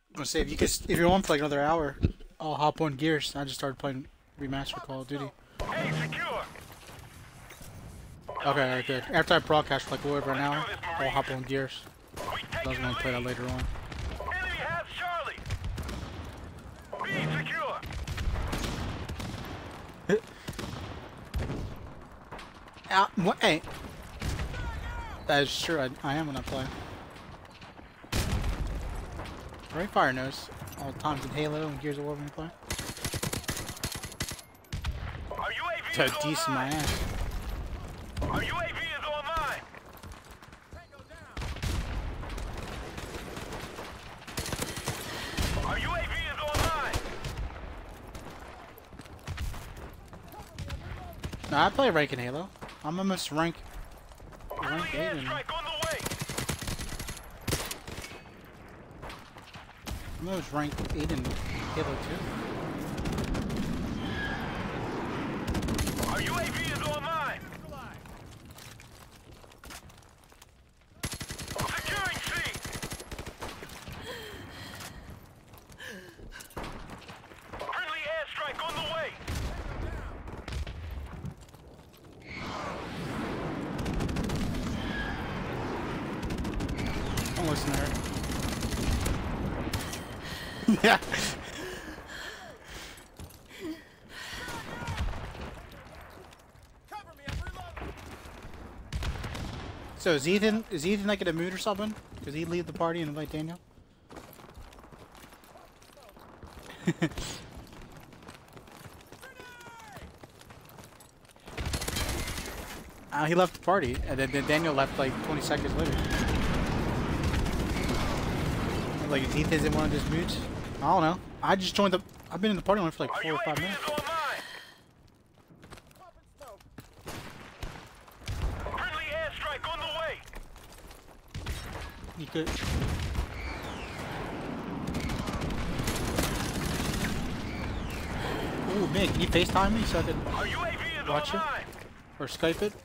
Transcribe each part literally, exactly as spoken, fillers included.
I'm gonna say if you could, if you're on for like another hour, I'll hop on Gears. I just started playing Remastered Call of Duty. Hey, secure. Okay, alright, good. After I broadcast for like over an hour, I'll hop on Gears. We I was taking gonna the play that lead. later on. Enemy has Charlie. B secure. Uh, what? Hey, that is true. I, I am when I play. Right, fire nose. All the times in Halo and Gears of War when you play. Our U A V To is decent my online. ass. Our U A V is online. Our U A V is online. Nah, I play rank in Halo. I'm almost rank. Friendly Rank eight in. airstrike on the way. I'm almost rank eight in Halo two. Our U A V is online. Securing C. Friendly airstrike on the way. Don't listen to her. Yeah. So is Ethan is Ethan like in a mood or something? Does he leave the party and invite Daniel? uh, he left the party, and then, then Daniel left like twenty seconds later. Like is Ethan's in one of his moods? I don't know. I just joined the. I've been in the party only for like Our four or five U A V minutes. is online. Friendly airstrike on the way. You could. Ooh, man, can you FaceTime me so I can Our U A V is watch it online. or Skype it?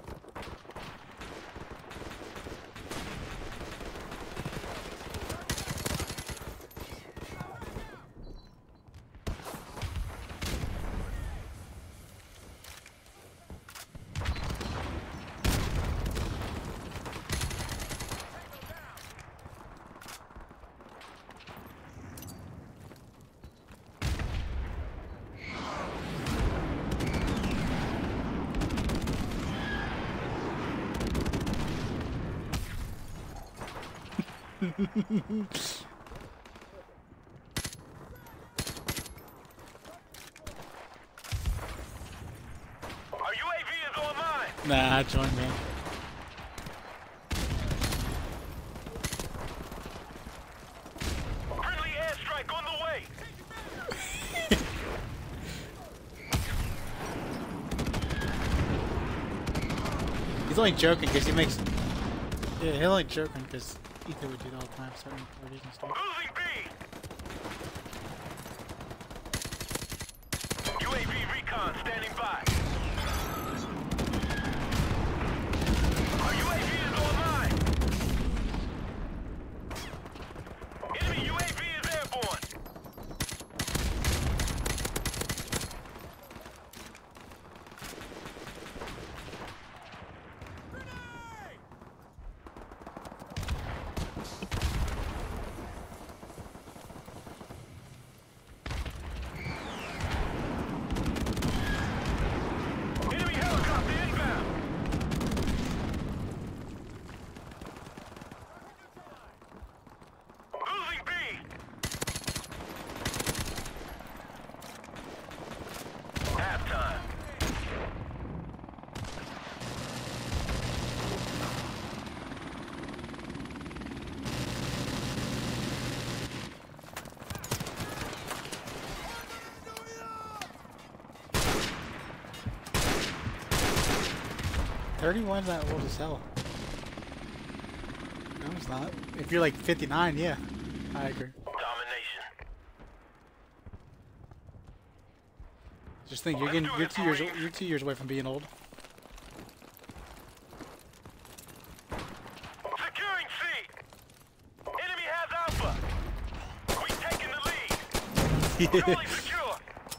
Our U A V is online. Nah, I joined man. Friendly airstrike on the way. He's only joking because he makes. Yeah, he's only joking because Ethan would do that all the time, certain parties and stuff. Losing B. U A V recon standing by. Our U A V is online. Enemy U A V is airborne. Enemy helicopter inbound. Losing B. Halftime. thirty-one's not old as hell. No, it's not. If you're like fifty-nine, yeah. I agree. Domination. Just think, you're getting, you're two years, you're two years away from being old. Securing C. Enemy has Alpha. Charlie secure.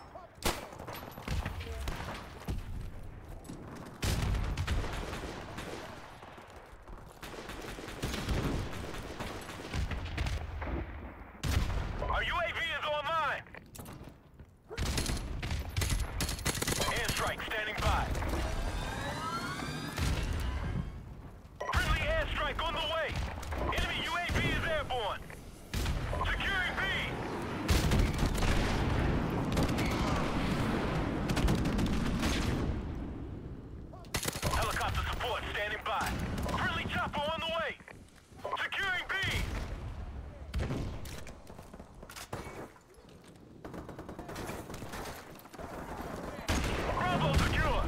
Our U A V is online. Airstrike standing by. Friendly airstrike on the way. Enemy U A V is airborne. Securing B. Helicopter support standing by. Friendly chopper on the way. Securing B. Bravo secure.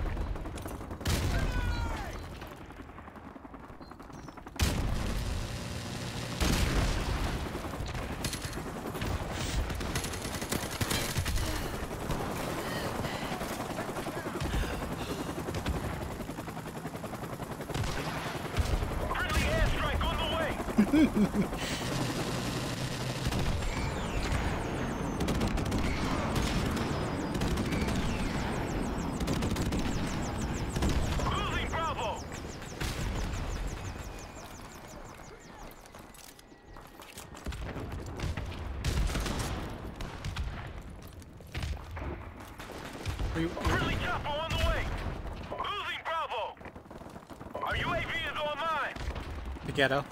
Friendly airstrike on the way. Losing Bravo. We, Friendly chopper on the way. Losing Bravo. Our U A V is online. the ghetto.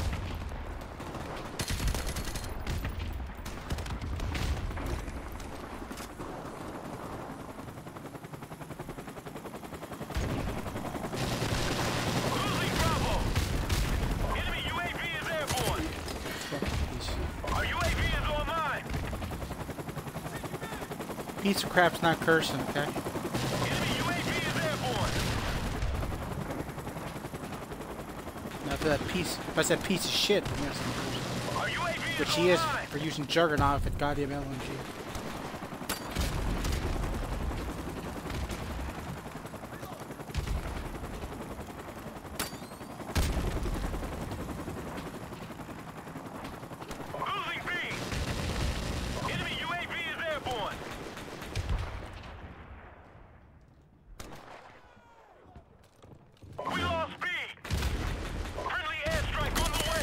Losing Bravo. Enemy U A V is airborne. Our U A V is online. Piece of crap's not cursing, okay? Enemy U A V is airborne. Now for that piece, if I said piece of shit, then yes, I'm cursing. Our U A V is Which he is online. for using Juggernaut with goddamn L M G. Losing B. Enemy U A V is airborne. We lost B. Friendly airstrike on the way.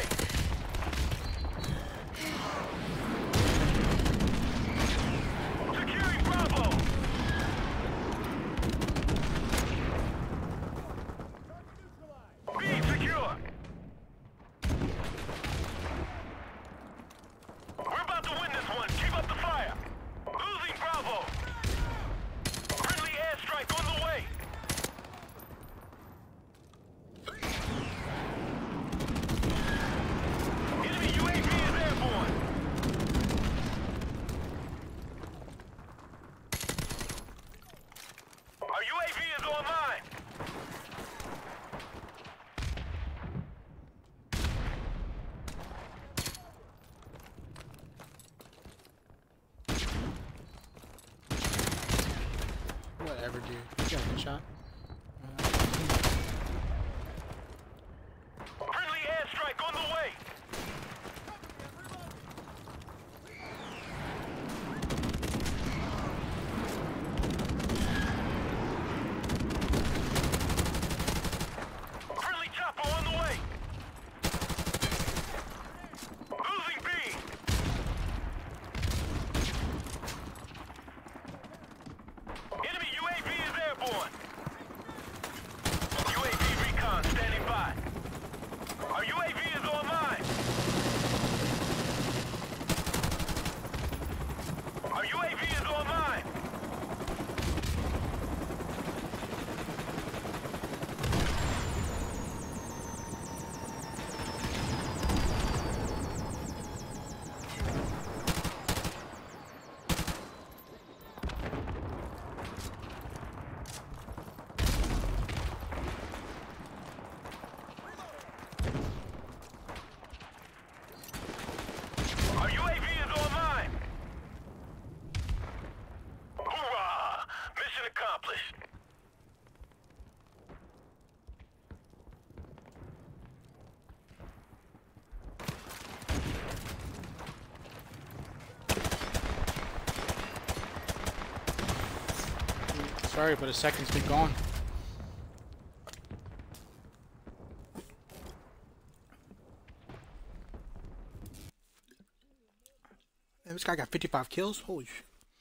Securing Bravo. B secure. We're about to win this one. Keep up the fire. Losing Bravo. Friendly airstrike on the way. Enemy U A V is airborne. Our U A V is online. Whatever, dude. You got a good shot. Friendly airstrike on the way. Friendly chopper on the way. Losing B. Enemy U A V is airborne. sorry, but a second's been gone. And this guy got fifty-five kills? Holy shit.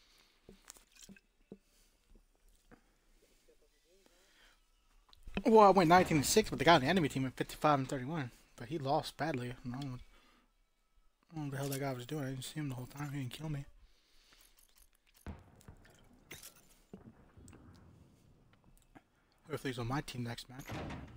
Well, I went nineteen and six, but the guy on the enemy team went fifty-five and thirty-one. But he lost badly. I don't know, I don't know what the hell that guy was doing. I didn't see him the whole time. He didn't kill me. Hopefully he's on my team next match.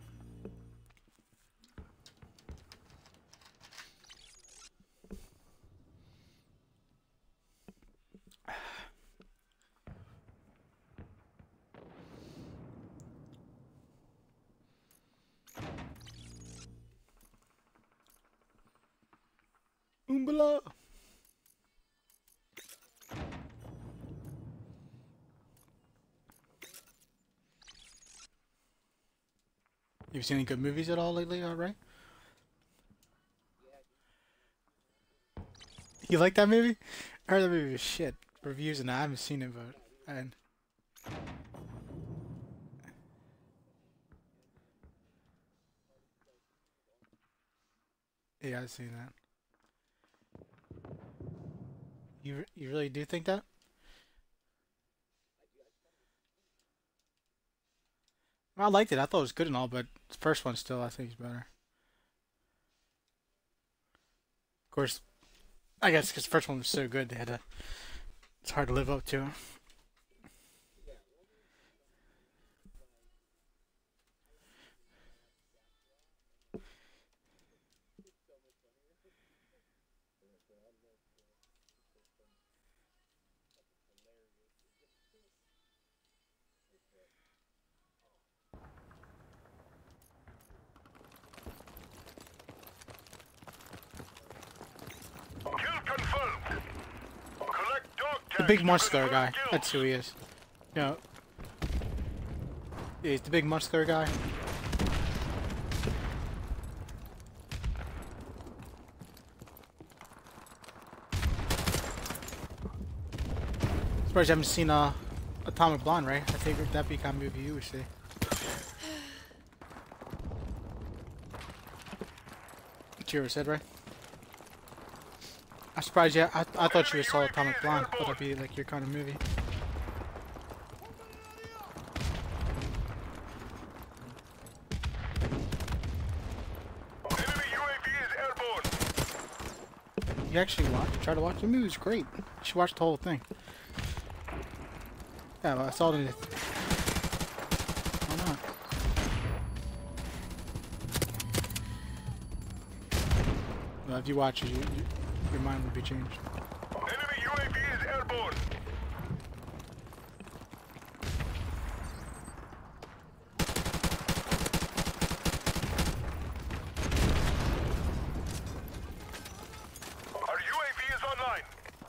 Oombala! You've seen any good movies at all lately, alright? You like that movie? I heard that movie was shit. Reviews and I haven't seen it, but and yeah, I've seen that. You you really do think that? I liked it. I thought it was good and all, but the first one still I think is better. Of course, I guess because the first one was so good, they had to. It's hard to live up to. The big muscular guy. That's who he is. You know, yeah, he's the big muscular guy. Surprised you haven't seen uh, Atomic Blonde, right? I think that'd be the kind of movie you would see. What you ever said, right? I'm surprised, yeah. I, I thought you saw Atomic Blonde. Thought that'd be like your kind of movie. Enemy U A V is airborne. You actually watch? Try to watch the movie. It's great. You should watch the whole thing. Yeah, well, I saw it in the... Why not? Well, if you watch it, you, you, your mind will be changed. Enemy U A V is airborne. Our U A V is online.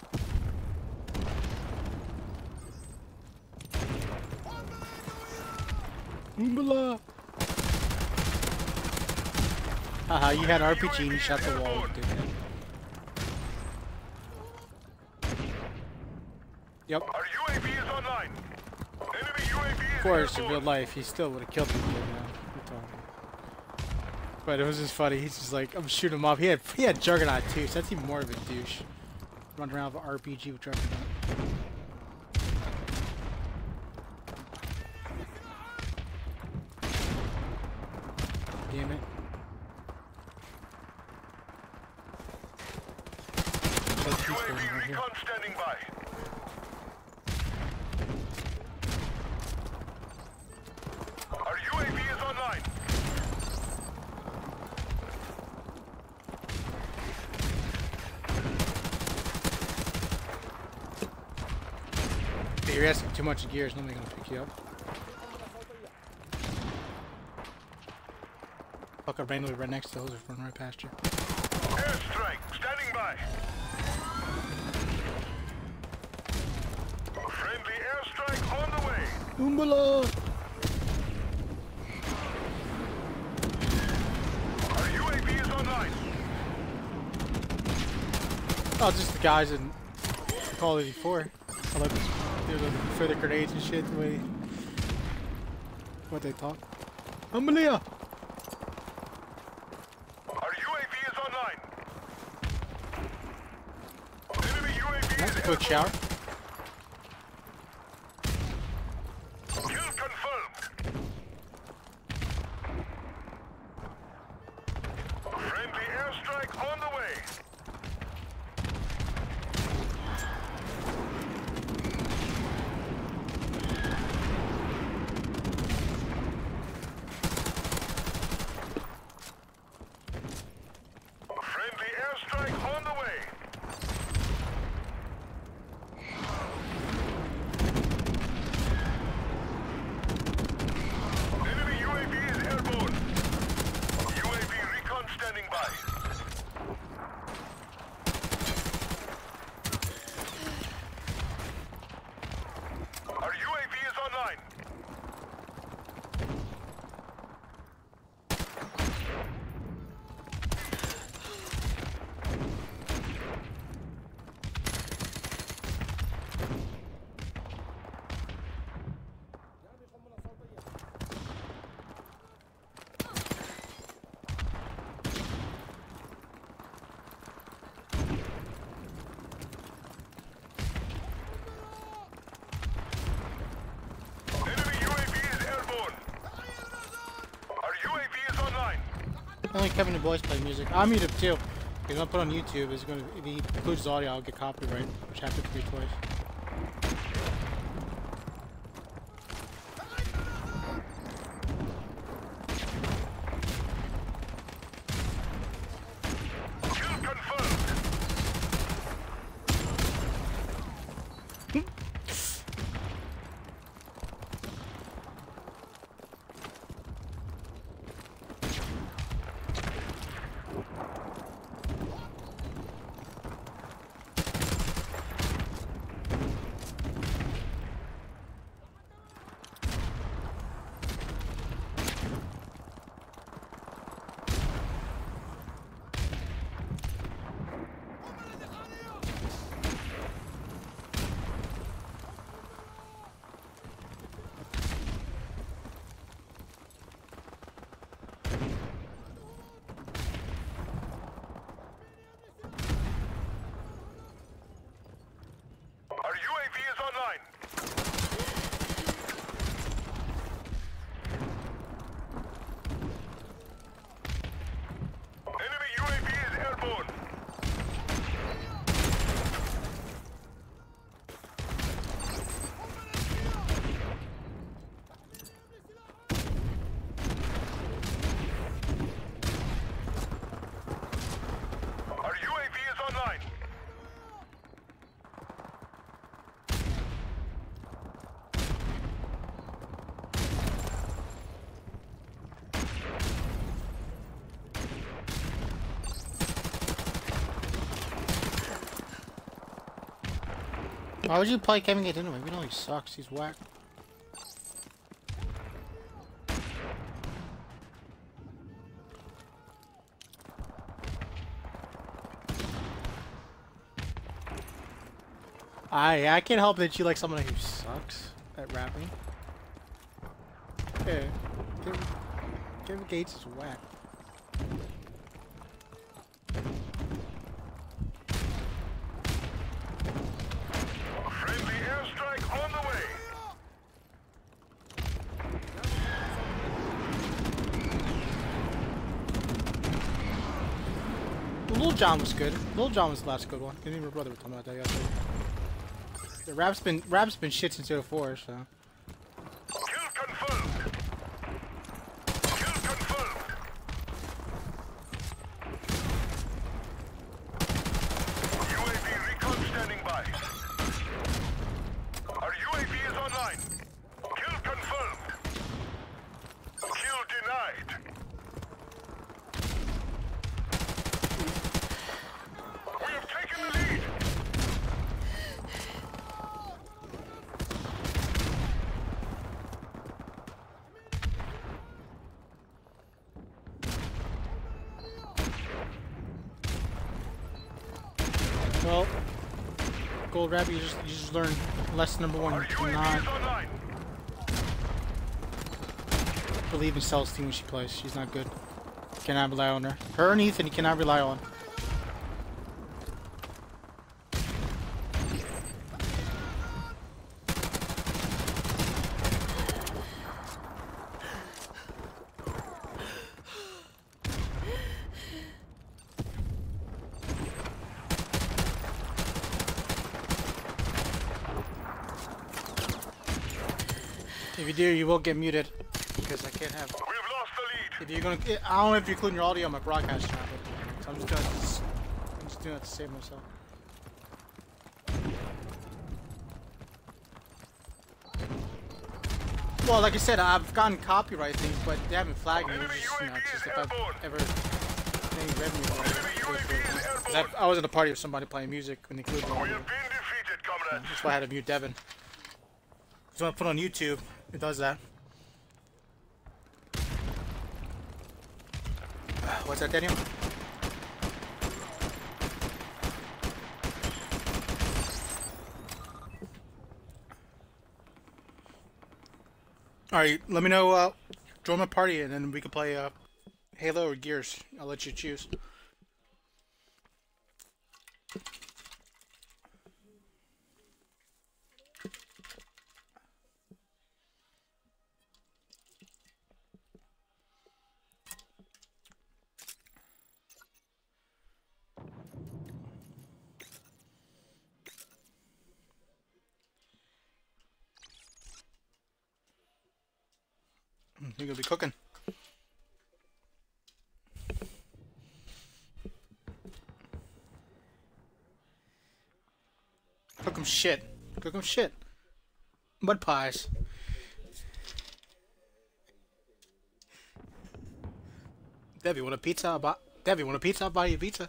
Oombala! Haha, you had an R P G and you shot the wall, dude. Yep. Our U A V is online. Enemy U A V is Of course, in airborne. real life, he still would have killed me. You know? But it was just funny. He's just like, I'm shooting him off. He had he had Juggernaut too, so that's even more of a douche. Running around with an R P G with Juggernaut. Damn it. U A V recon standing by. Our U A V is online. Hey, you're asking too much gears. Nobody's gonna pick you up. Fuck, I randomly right next to those are running right past you. Airstrike standing by. Friendly airstrike on the way. Oombala! Our U A V is online. Oh, just the guys in Call of Duty four. I like this. They're the further grenades and shit. The way what they talk. Amelia! Our U A V is online. Enemy U A V That's is a quick shower. Kill confirmed. Friendly airstrike on the way. Friendly airstrike on the way. Enemy U A V is airborne. U A V recon standing by. Our U A V is online. Enemy U A V is airborne. Our U A V is online. Only Kevin Du Bois play music. I'll mute it too. He's gonna put on YouTube. It's gonna if he includes audio, I'll get copyright, which happened to me twice. Kill confirmed. Our U A V is online. Enemy U A V is airborne. Our U A V is online. Why would you play Kevin Gates anyway? We know he sucks. He's whack. I I can't help that you like someone who sucks at rapping. Yeah, Kevin, Kevin Gates is whack. Friendly airstrike on the way. Lil John was good. Lil John was the last good one. Me and my brother were talking about that yesterday. The rap's been rap's been shit since oh four, so. Kill confirmed. Kill confirmed. U A V recon standing by. Our U A V is online. Kill confirmed. Kill denied. We have taken the lead. Well, Gold Rabbit, you just you just learned lesson number one. Our Do U A V not is online. believe in Cel's team when she plays. She's not good. Cannot rely on her. Her and Ethan, you cannot rely on. If you do, you will get muted because I can't have. We've lost the lead. If you're gonna, I don't know if you're including your audio on my broadcast channel, but so I'm just doing this. I'm just doing it to save myself. Well, like I said, I've gotten copyright things, but they haven't flagged me. It's just, you know, it's just if I've ever any revenue. I, I was in a party with somebody playing music when they included the We audio. have been defeated, comrade. That's why I had to mute Devin. So when I put it on YouTube, it does that. What's that, Daniel? Alright, let me know, uh, join my party and then we can play, uh, Halo or Gears. I'll let you choose. You're gonna be cooking. Cook 'em shit. Cook 'em shit. Mud pies. Debbie, want a pizza? I'll buy Debbie, want a pizza? I'll buy you a pizza.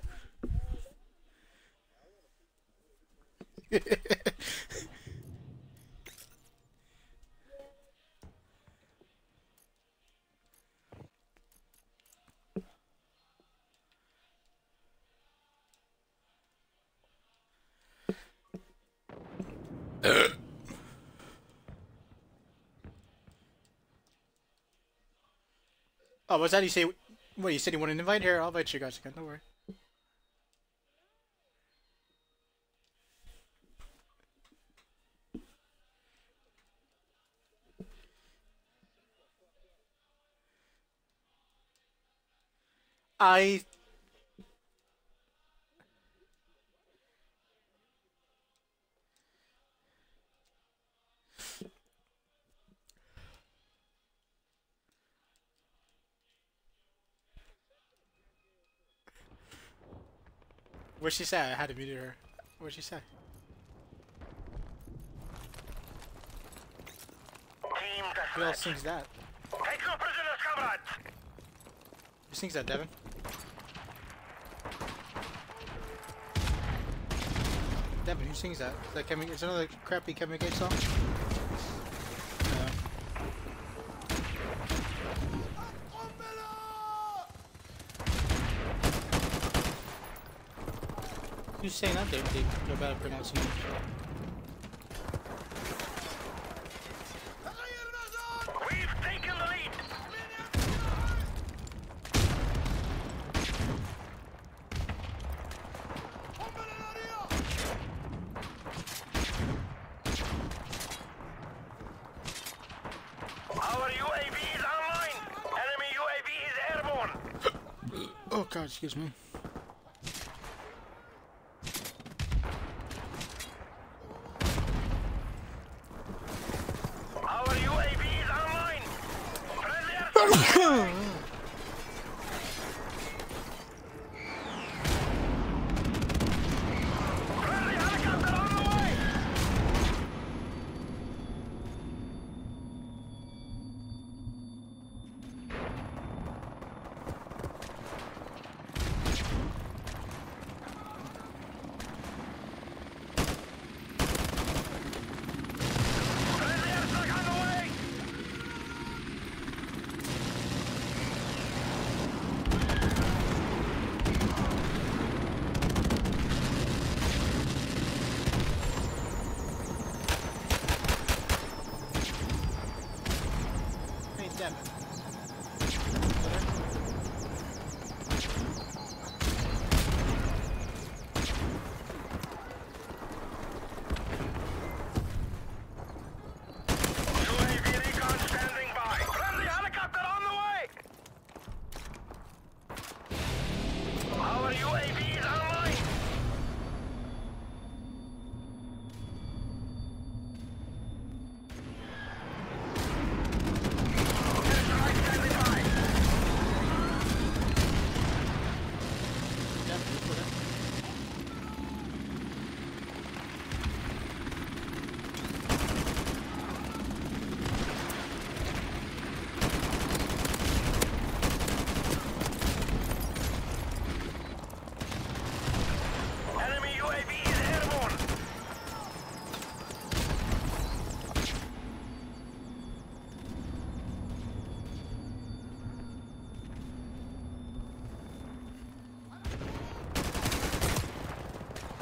Oh, what's that? You say? What you said? You want an invite? Here, I'll invite you guys again. Don't worry. I. What'd she say? I had to mute her. What'd she say? Team Who else sings that? Take no prisoners, comrades. Who sings that, Devin? Devin, who sings that? Is that Kevin? Is it another crappy Kevin McGate song? No. Who's saying that? They they're bad at pronouncing it. We've taken the lead. Our U A V is online. Enemy U A V is airborne. Oh God, excuse me. Our U A V is online. Friendly airstrike. Friendly helicopter on the way.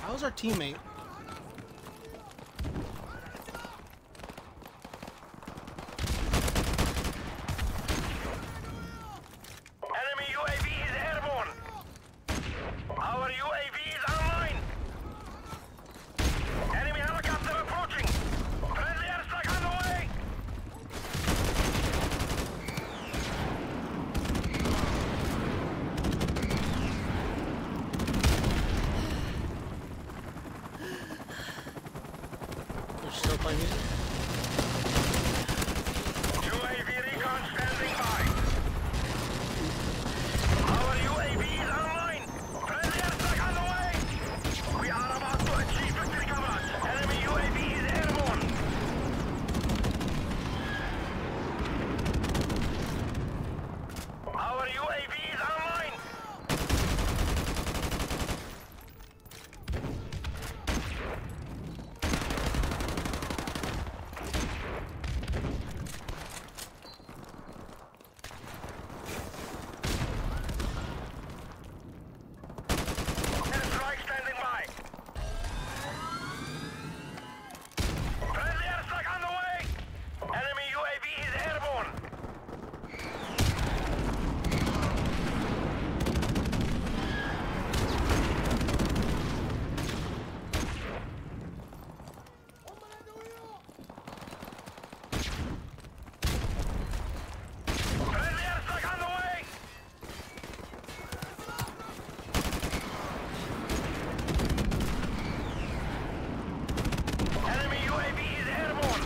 How's our teammate? Enemy U A V is airborne. Our U A V is online. Enemy helicopter approaching. Friendly airstrike on the way. They're still playing music. U A V recon standing by. Our U A V is online. Friendly airstrike on the way. We are about to achieve victory, comrades. Enemy U A V is airborne. Our U A V is online. Airstrike standing by. Friendly airstrike on the way. Enemy U A V is airborne. Friendly airstrike on the way. Enemy U A V is airborne.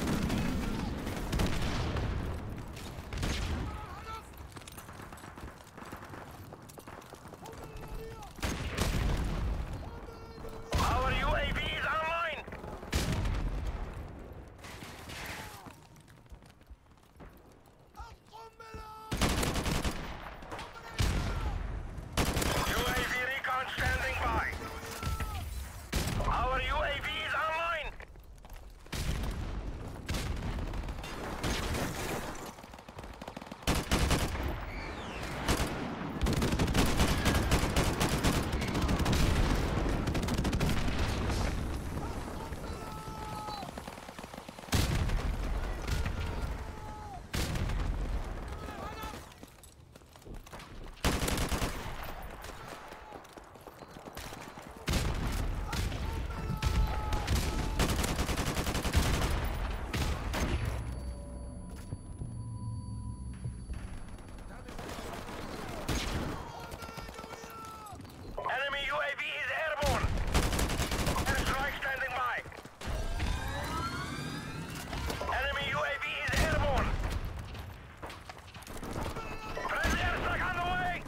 Our U A V is online. U A V recon standing by. Our U A V is online. Enemy U A V is airborne. Airstrike standing by. Enemy U A V is airborne. Friendly airstrike on the way.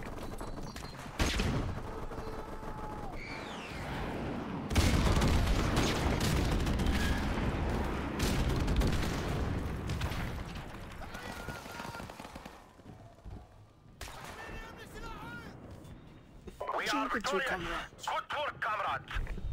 We are Good victorious. comrades. Good work, comrades.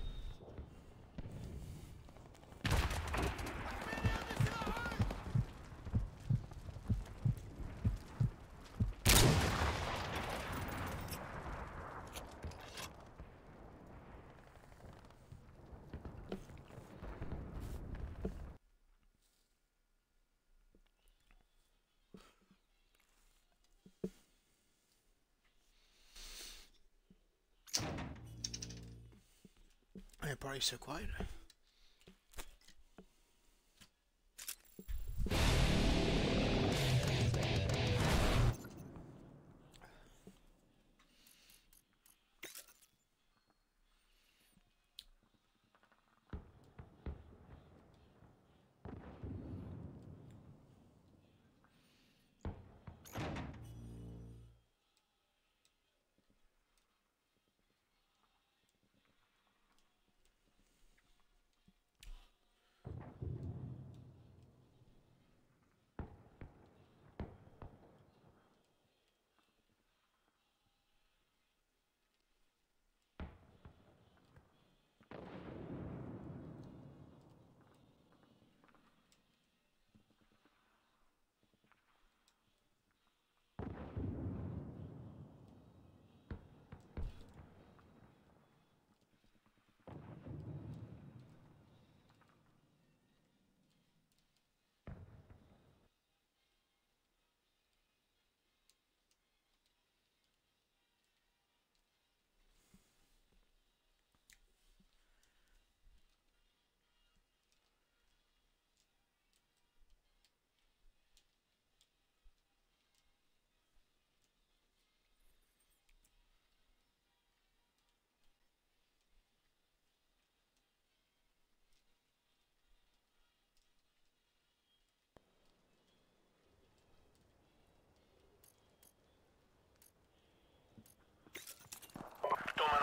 My party's so quiet.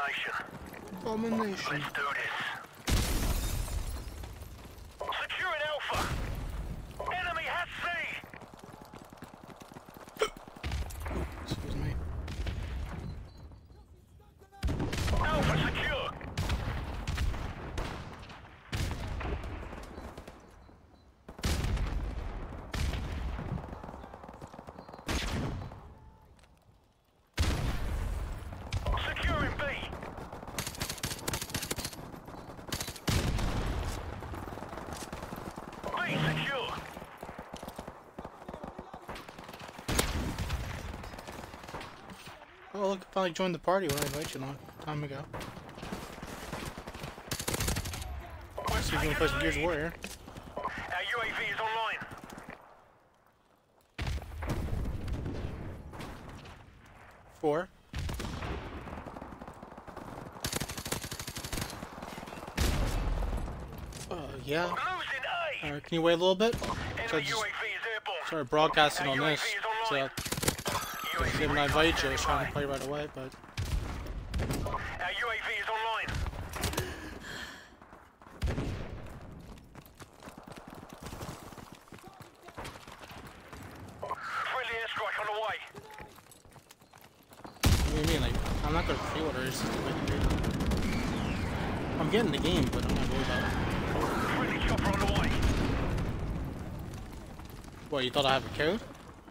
Domination. Domination. Let's do this. Securing Alpha. Enemy has C. Excuse me. Alpha secure. Securing B. B secure. Oh, look, I finally joined the party when I invited you a long time ago. See if you want to play some Gears of War here. Our U A V is online. Four. Uh, yeah. Losing A. Alright, can you wait a little bit? So I Enemy just U A V is airborne. started broadcasting Our on U A V this. is So, online. U A V when I recon invited you, I was trying to standing play right away, but... by. Our U A V is online. Friendly airstrike on the way. What do you mean? Like, I'm not gonna pre-order, it's just like, I'm getting the game, but I'm not worried about it. Friendly chopper on the way. What, you thought I have a code?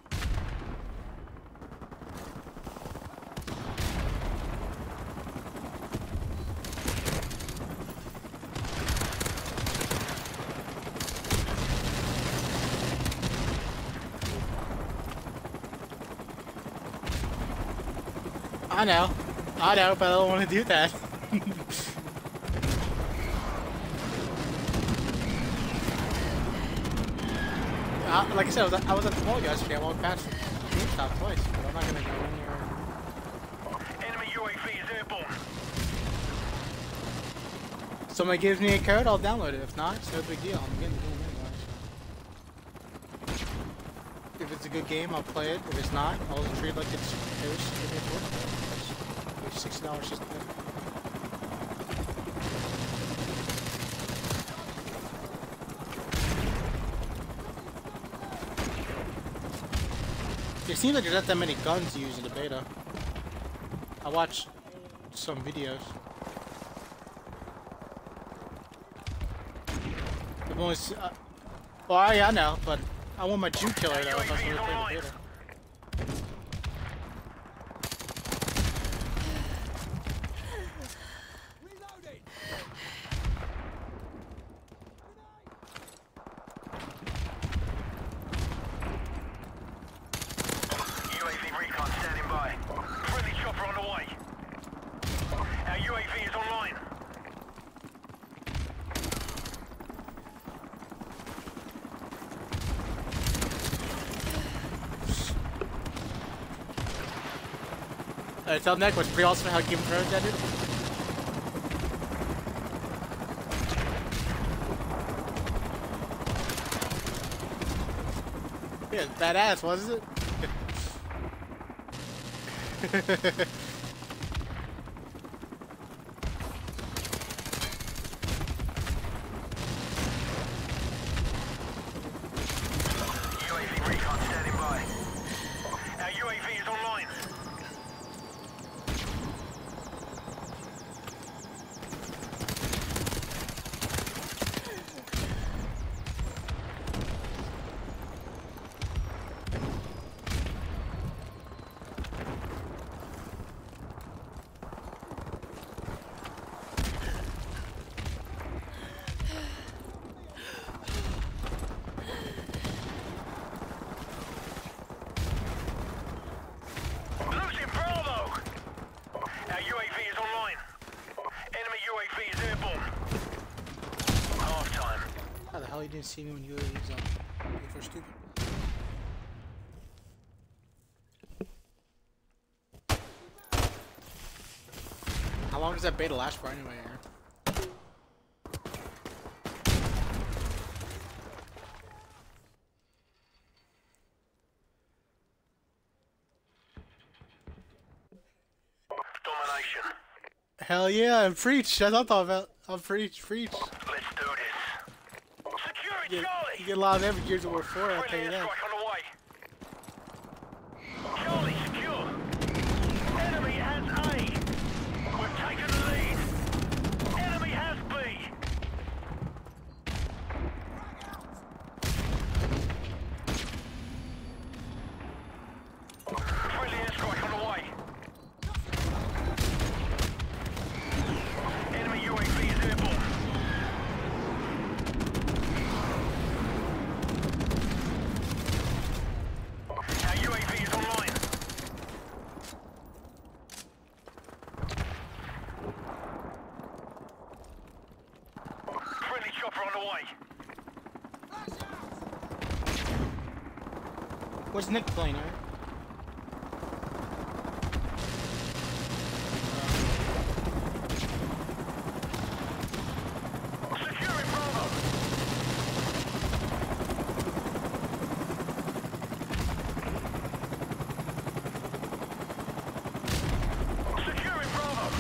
I know. I know, but I don't want to do that. I, like I said, I was, at, I was at the mall yesterday. I walked past GameStop twice, but I'm not going to go in here. Enemy U A V is airborne. If somebody gives me a code, I'll download it. If not, it's no big deal. I'm getting the game anyway. So. If it's a good game, I'll play it. If it's not, I'll just treat it like it's Ghost. Give me a four. sixty dollars just to play. It seems like there's not that many guns used in the beta. I watched some videos. I've only se uh, well, yeah, I know, but I want my Jew killer though if I was going to play the beta. U A V recon standing by. Friendly chopper on the way. Our U A V is online. Uh, tell Nick was pretty awesome how Game of Thrones ended. Yeah, badass, wasn't it? U A V recon standing by. Our U A V is online. Losing Bravo. Our U A V is online. Enemy U A V is airborne. Half time. How the hell you didn't see me when you was up? You were stupid. How long does that beta last for anyway? Here? Domination. Hell yeah, preach. That's what I'm talking about. I'll preach, preach. Let's do this. Securing You get, Charlie. you get a lot of them in Gears of War four, I'll tell Friendly you that. airstrike on the way. Charlie secure. Enemy has A. We've taken the lead. Enemy has B. Friendly airstrike on the way. Enemy U A V is airborne. Our U A V is online. Friendly chopper on the way. What's Nick playing, Eric? Securing Bravo. Securing Bravo.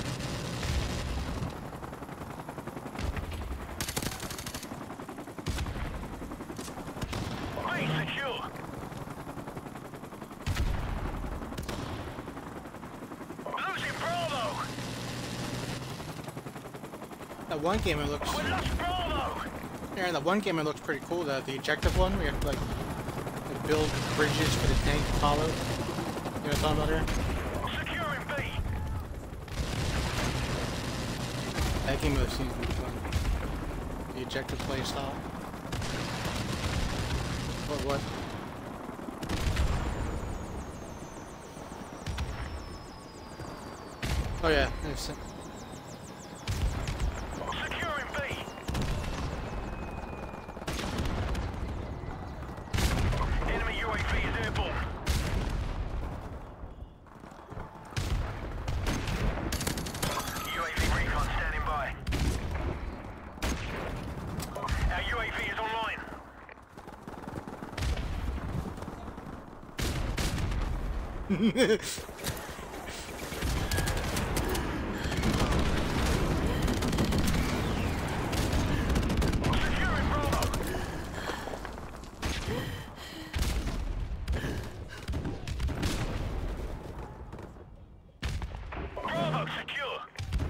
B secure. Losing Bravo. That one game it looks. We lost Bravo. Yeah, that one game it looks pretty cool. The the objective one, where you have to like, like build bridges for the tank to follow. You know what I'm talking about here? Securing B. That game really seems to be fun. The objective play style. What what? Oh yeah, there's. Securing B. Enemy U A V is airborne. U A V recon standing by. Our U A V is online. Securing Bravo. Bravo secure.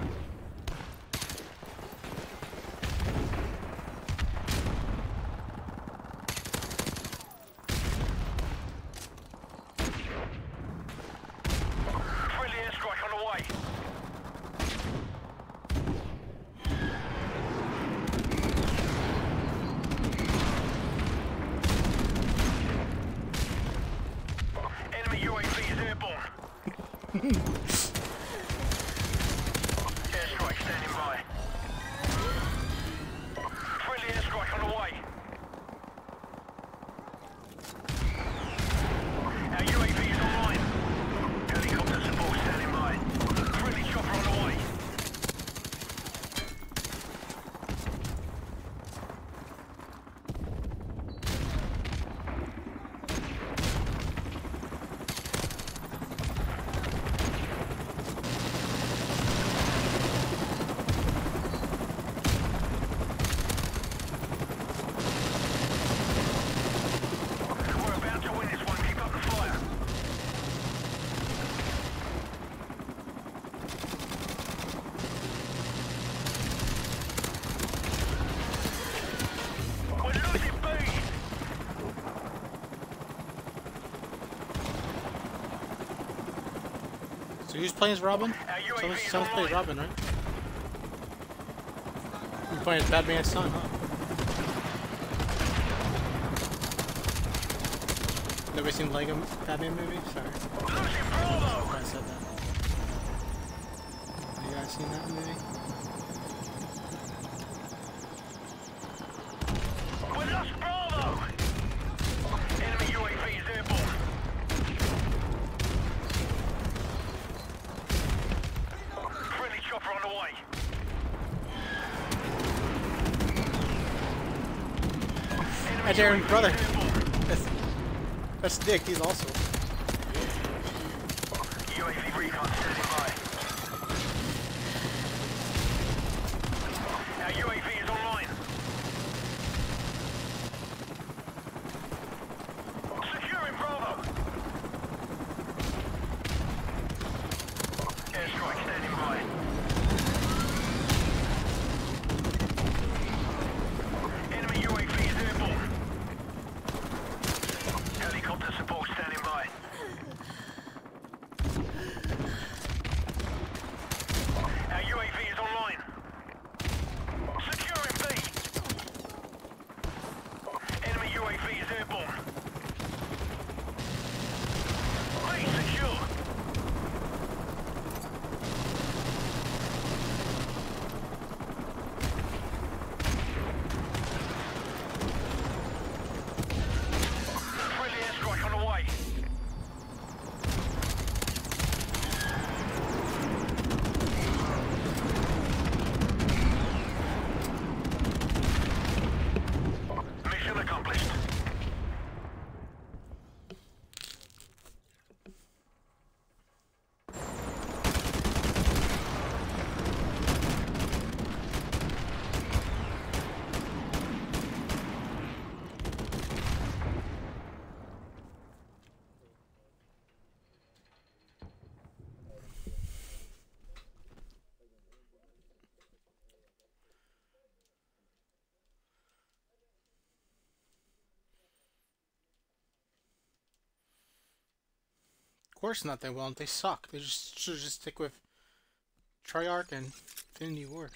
Friendly airstrike on the way. Enemy U A V is airborne. Airstrike standing by. Friendly airstrike on the way. Our U A V is online. Helicopter support standing by. Friendly chopper on the way. We're about to win this one. Keep up the fire. We're losing B. So who's playing as Robin? Our U A V Someone, is someone's playing online. Robin, right? You're playing as Batman's son, huh? Nobody seen Lego Batman movie? Sorry. Losing Bravo. I said that. You guys seen that movie? We lost Bravo. Enemy U A V is airborne. Friendly chopper on the way. Hey, Darren, brother. That's, that's Dick. He's also. U A V recon standing by. Of course not, they won't. They suck. They just should just stick with Treyarch and Infinity Ward.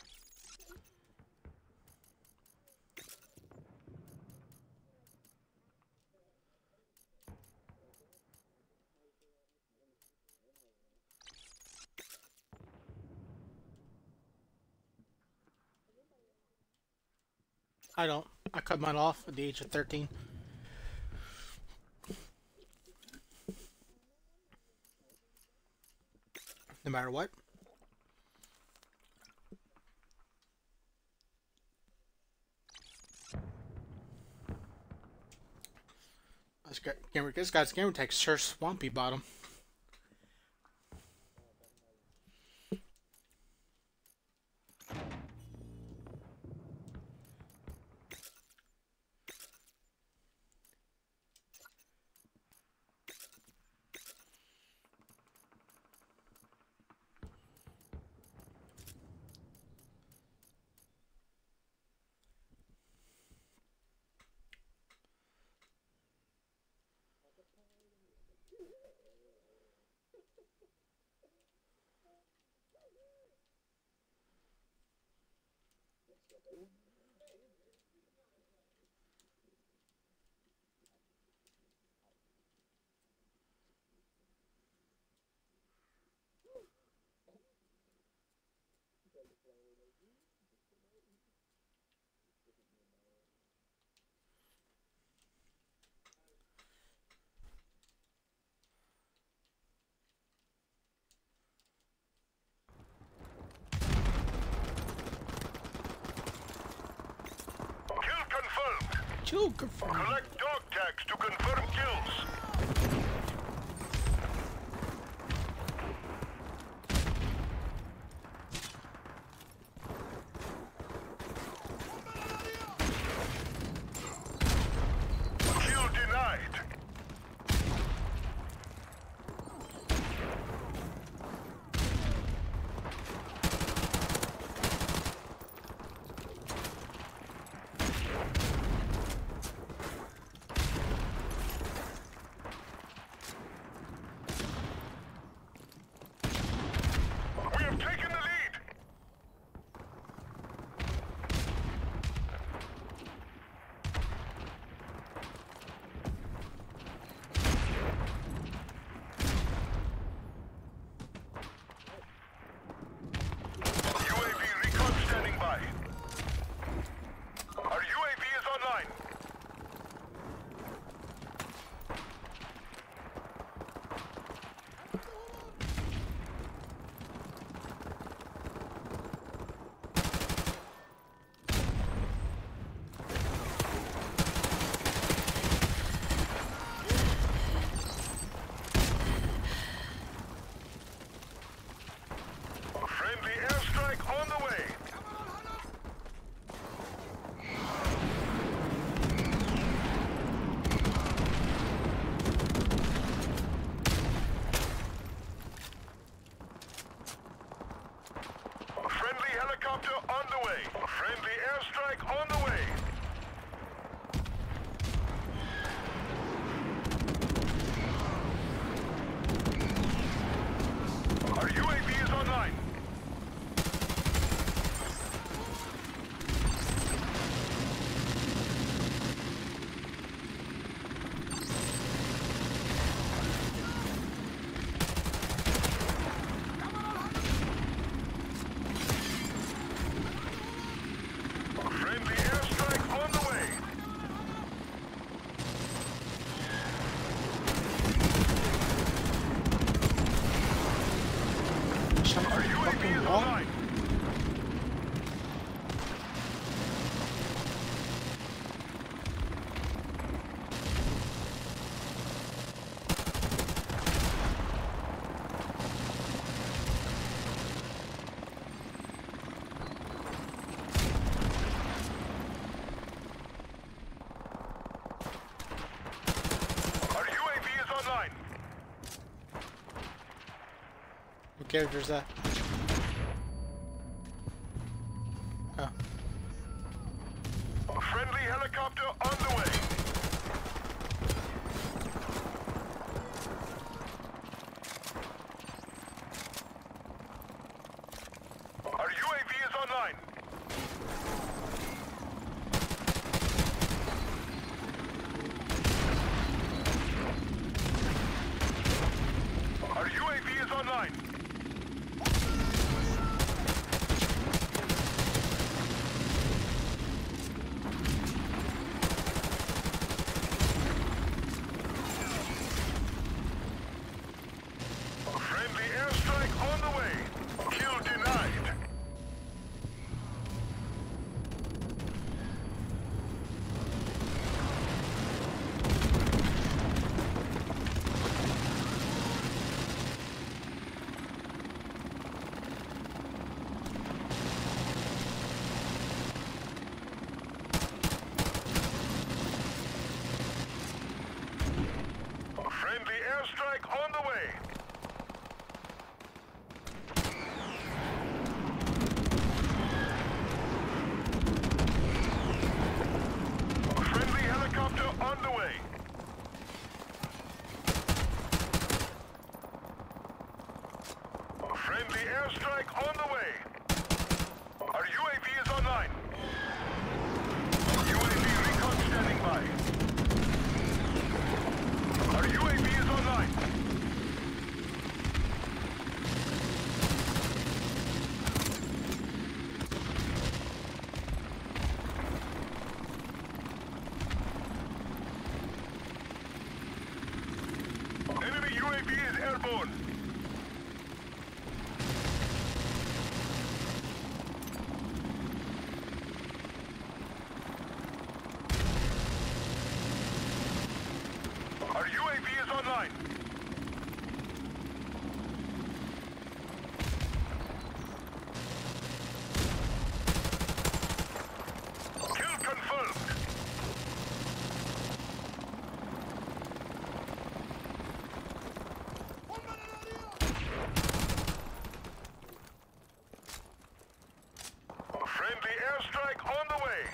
I don't. I cut mine off at the age of thirteen. No matter what. This guy, gamer, this guy's gamer tag, Sir Swampy Bottom. Kill confirmed. Collect dog tags to confirm kills. Kill denied. We have taken the lead. U A V recon standing by. Our U A V is online. Friendly airstrike on the way. Friendly helicopter on the way. Friendly airstrike on the way. Our U A V is online. Friendly airstrike on the way. Shut Our the U A V fucking is wall. online. Our U A V is online. What character is that? Oh. Friendly helicopter on the way. Our U A V is online. Friendly airstrike on the way. Kill denied. Friendly airstrike on the way. Friendly helicopter on the way. Friendly airstrike on the way. Our U A V is online. U A V recon standing by. Our U A V is online. Enemy U A V is airborne. Our U A V is online. Kill confirmed. Friendly airstrike on the way.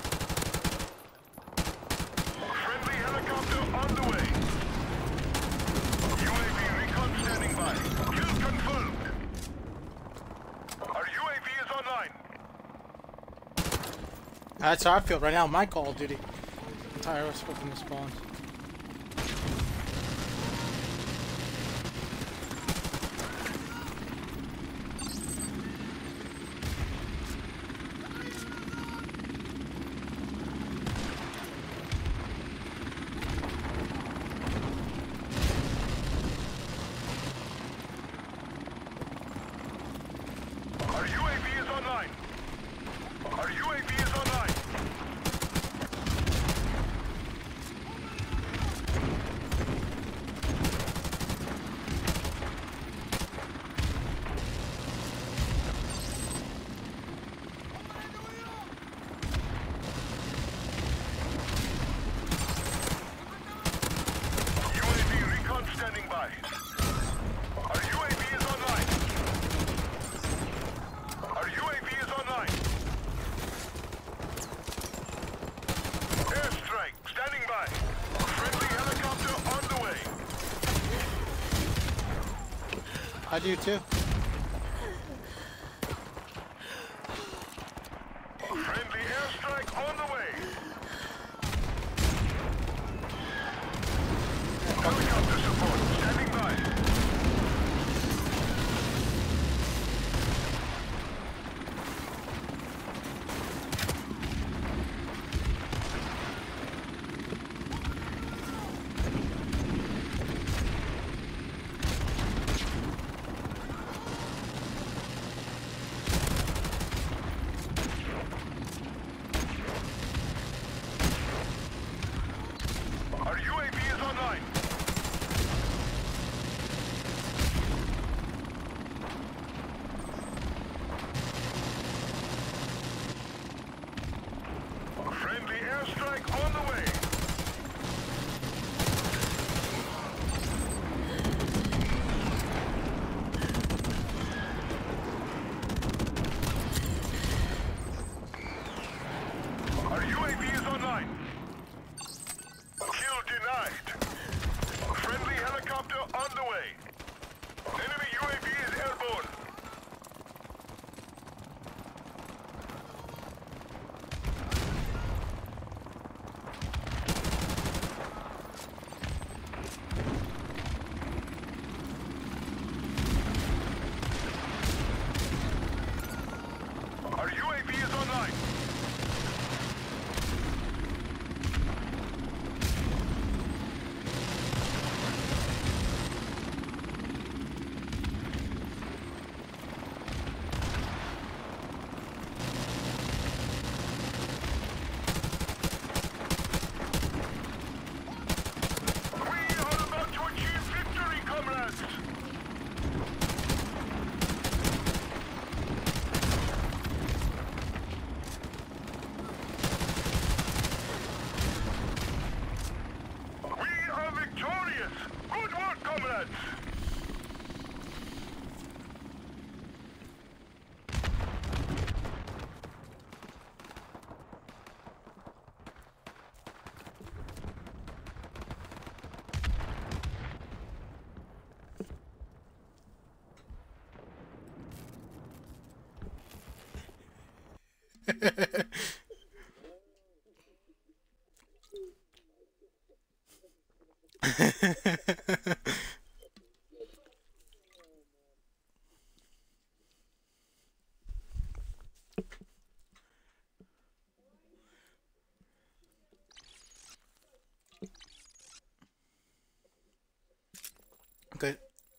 Friendly helicopter on the way. U A V recon standing by. Kill confirmed. Our U A V is online. That's how I feel right now. My Call of Duty. I'm tired of flipping the spawn. Our U A V is online. Our U A V is online. U A V recon standing by. Our U A V is online. Our U A V is online. Airstrike standing by. Friendly helicopter on the way. I do too. Friendly airstrike on the way. Helicopter support standing by. Our U A V is online. Friendly airstrike on the way. Our U A V is online. Kill denied. Friendly helicopter on the way. Enemy U A V is airborne. Okay.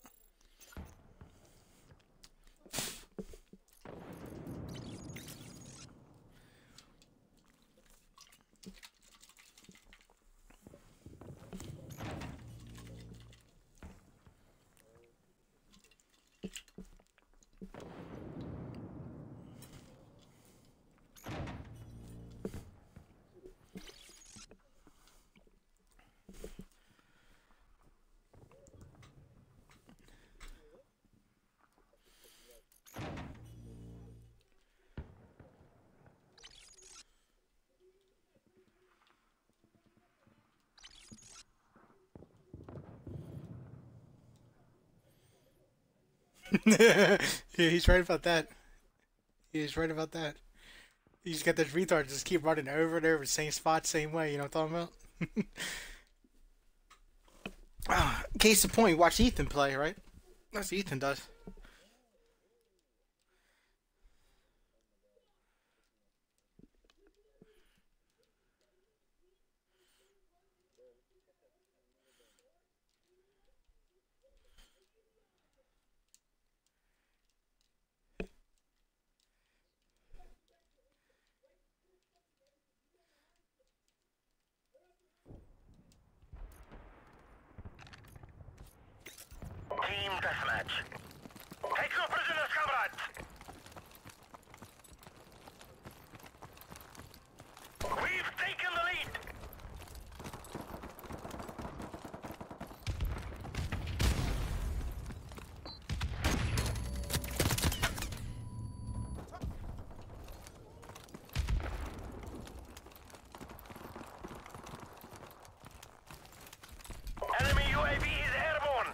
Yeah, he's right about that. He's right about that. He's got this retard just keep running over and over, same spot, same way. You know what I'm talking about? Ah, case in point, watch Ethan play, right? That's what Ethan does. Team deathmatch. Take no prisoners, comrades! We've taken the lead! Enemy U A V is airborne!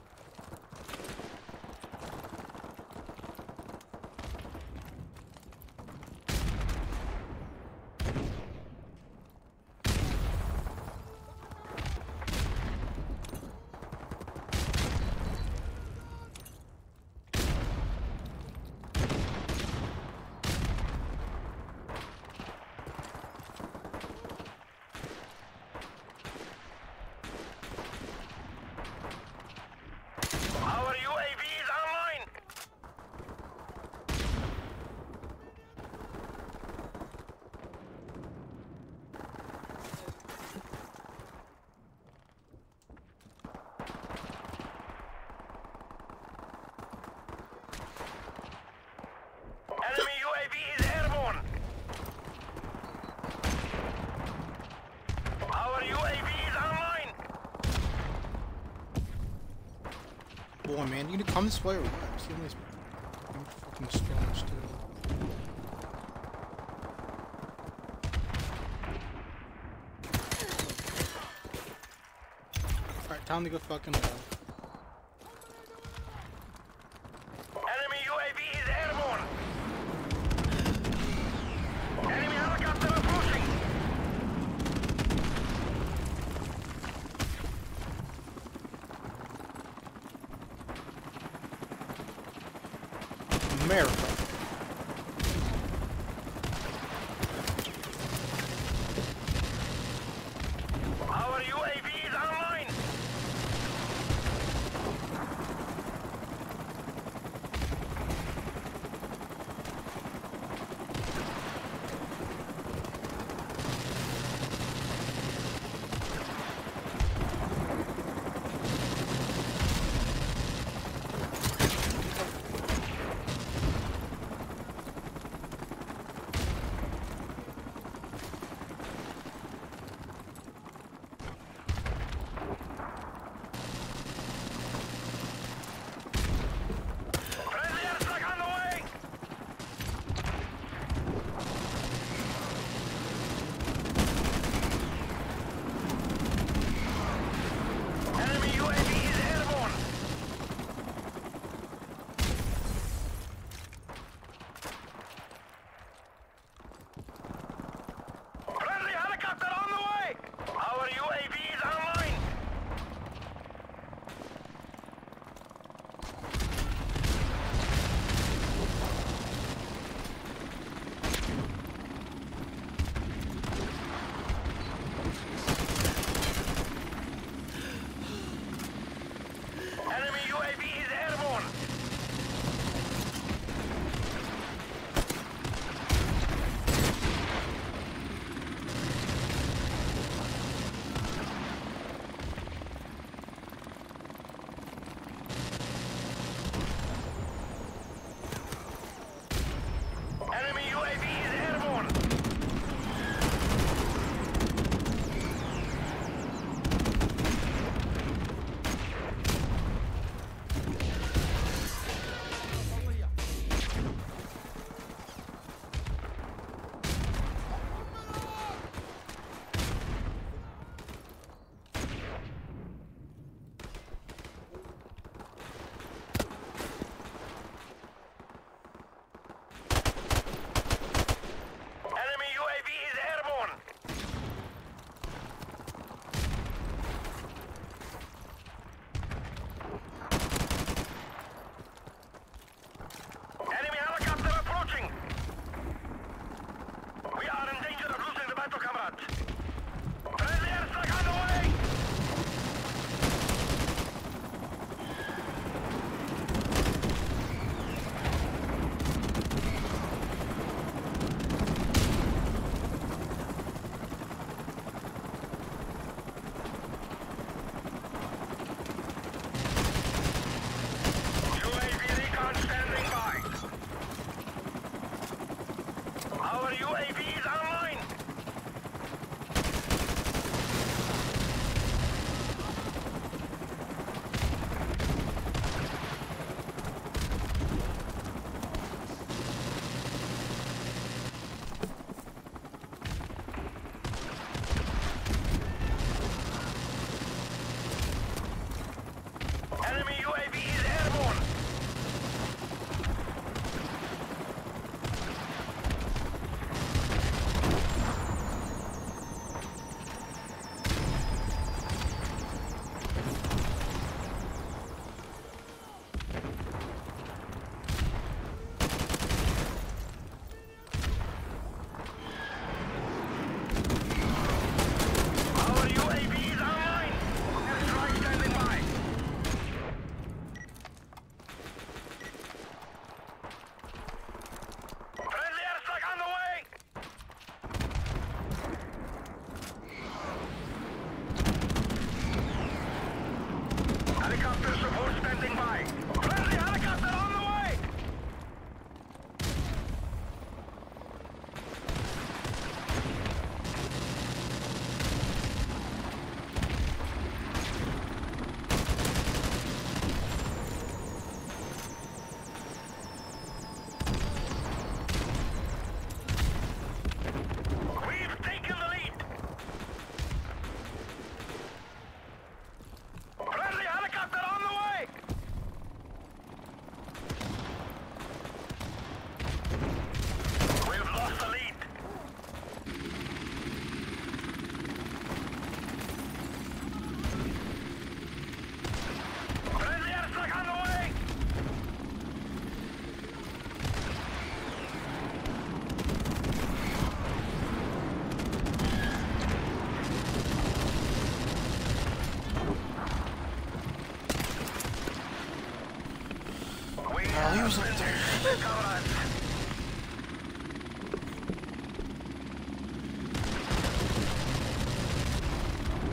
Our U A V is online! Enemy U A V is airborne! Our U A V is online! Boy, man, you need to come this way or what? I'm seeing these fucking storms, dude. Alright, time to go fucking low. Enemy U A V is airborne! Enemy helicopter approaching! America. Our U A V is online!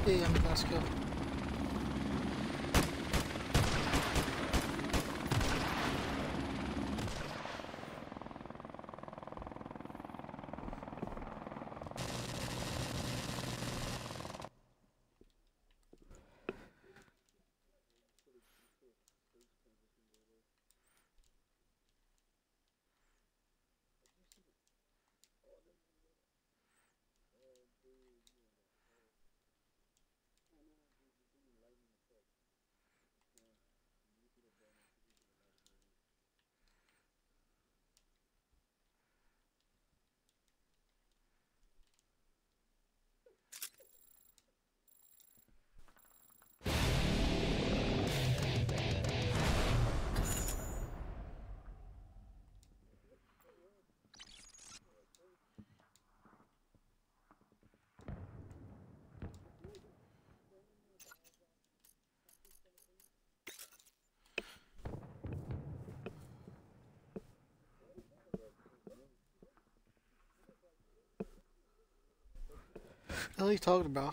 ايه يعمل ناس كده. What are you talking about?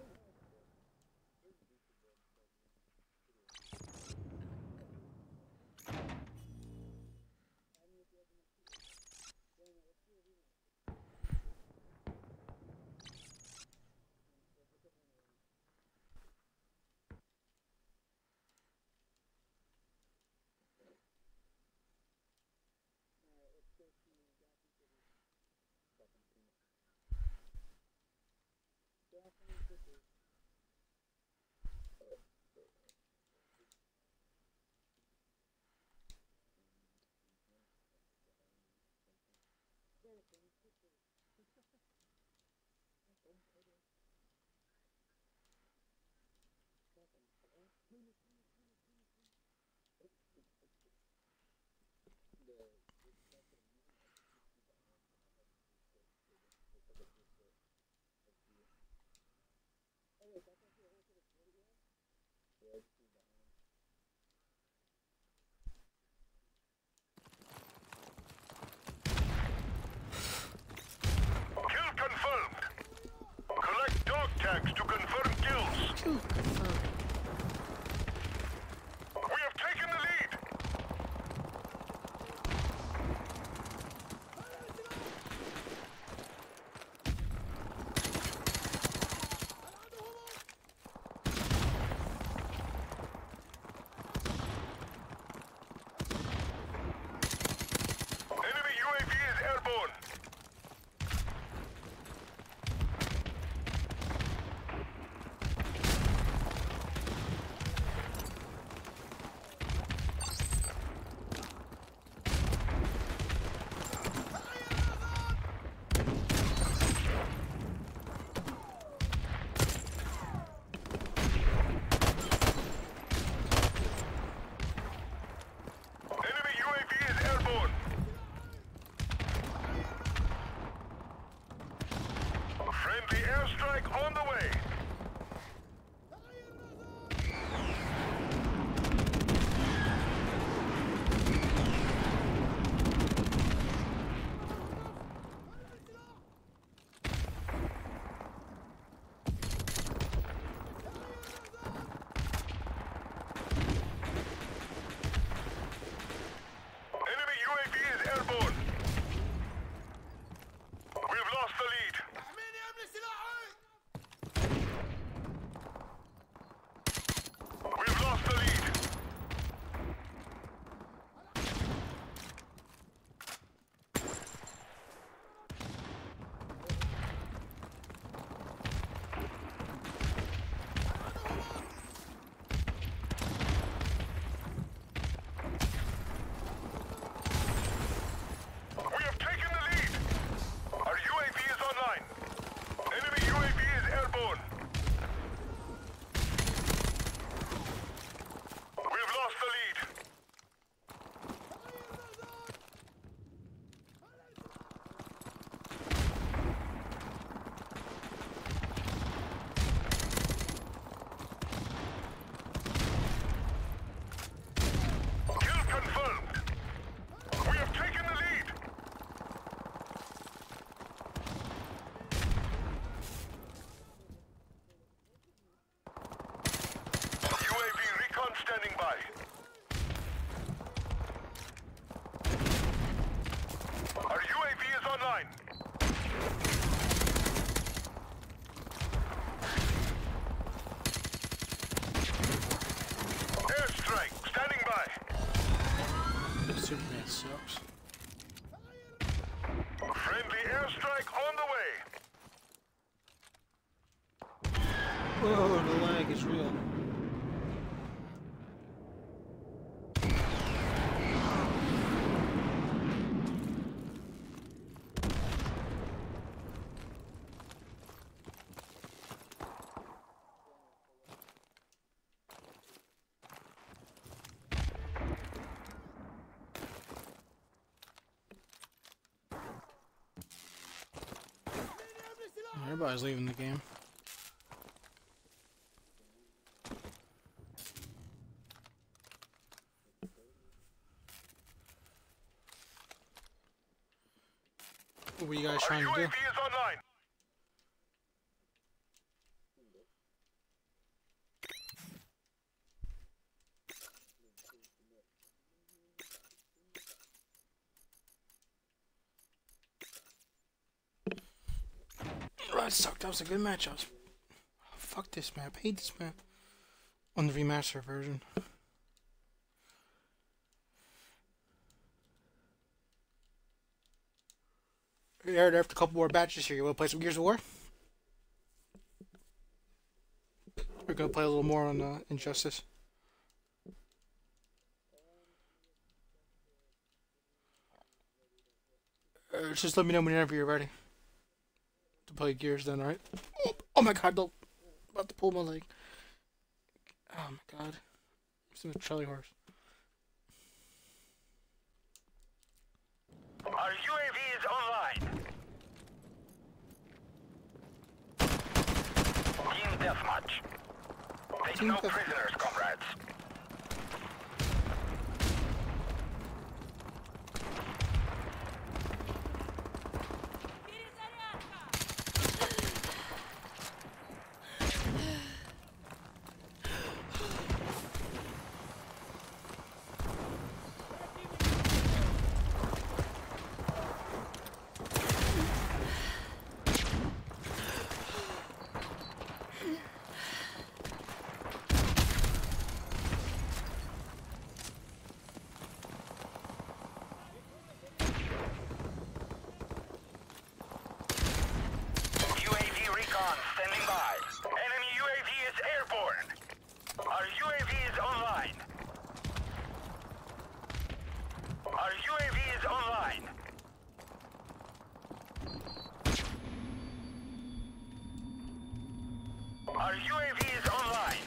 Kill confirmed. Collect dog tags to confirm kills. Kill confirmed. We have taken the lead. Enemy U A V is airborne. Enemy U A V is airborne. Friendly airstrike on the way. Enemy U A V is airborne. We've lost the lead. on the way. Whoa, the lag is real. Everybody's leaving the game. What are you guys trying to Our do? U A V is online. Oh, that sucked. That was a good match. I was... oh, fuck this map. I hate this map. On the remaster version. Here, after a couple more matches here, you want to play some Gears of War? We're gonna play a little more on uh, Injustice. Uh, just let me know whenever you're ready to play Gears. Then, alright? Oh, oh my God! Don't I'm about to pull my leg. Oh my God! It's in the trolley horse. Our U A V is online. Team deathmatch. Take Team no death- prisoners, comrades. U A V recon standing by. Enemy U A V is airborne. Our U A V is online. Our U A V is online. Our U A V is online.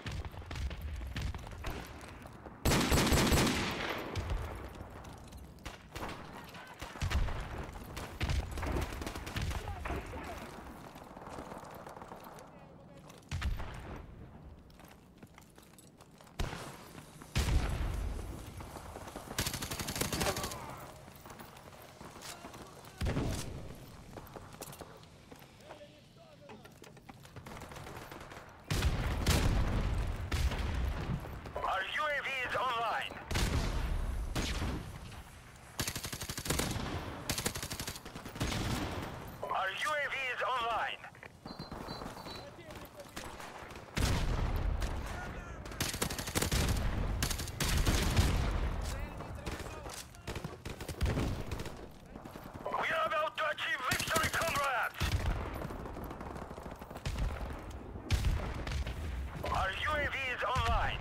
Our U A V is online. Our U A V is online. We are about to achieve victory, comrades! Our U A V is online.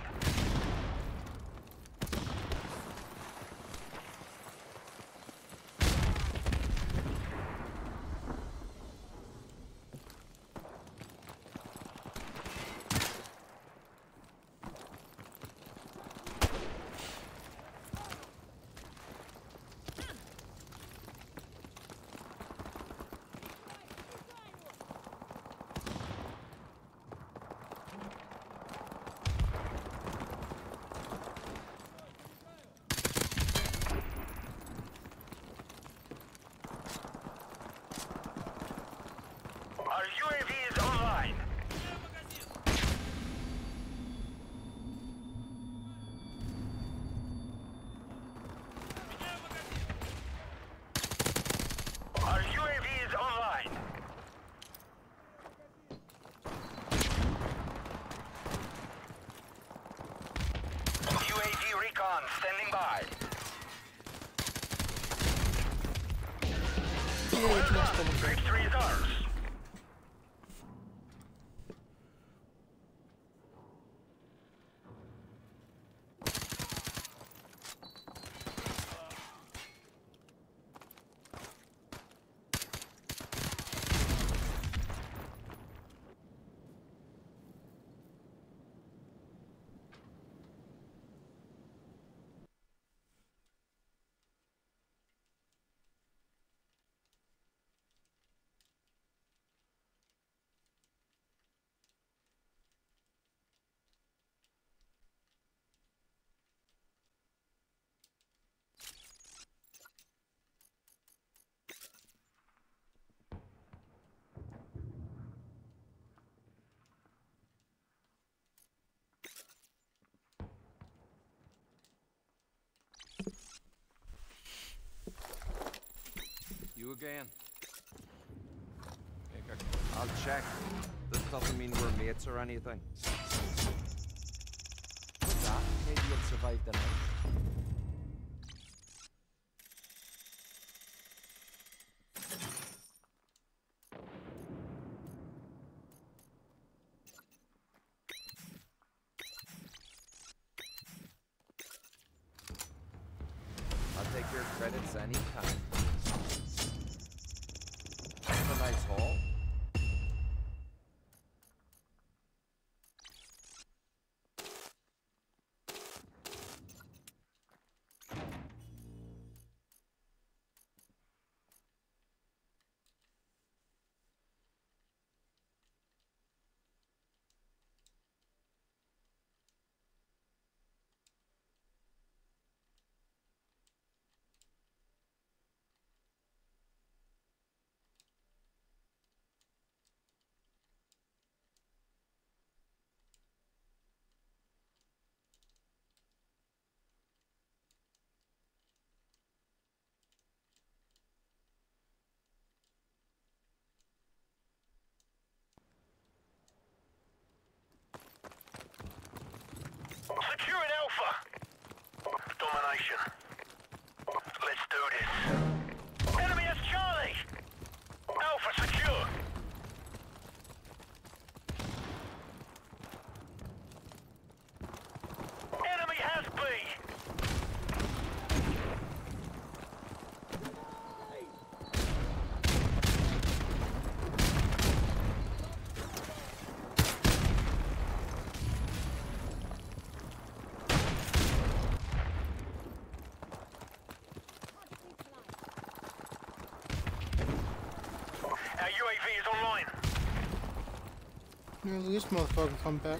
Our U A V is online. Our U A V is online. U A V recon standing by. Yeah, it's next double kill. Victory is ours. You again. I'll check. This doesn't mean we're mates or anything. What's that? Maybe you'll survive the night. I'll take your credits anytime. That's a nice haul. Securing Alpha. Domination. Let's do this. Enemy has Charlie. Alpha secure. Enemy has B. Our U A V is online. No, this motherfucker come back.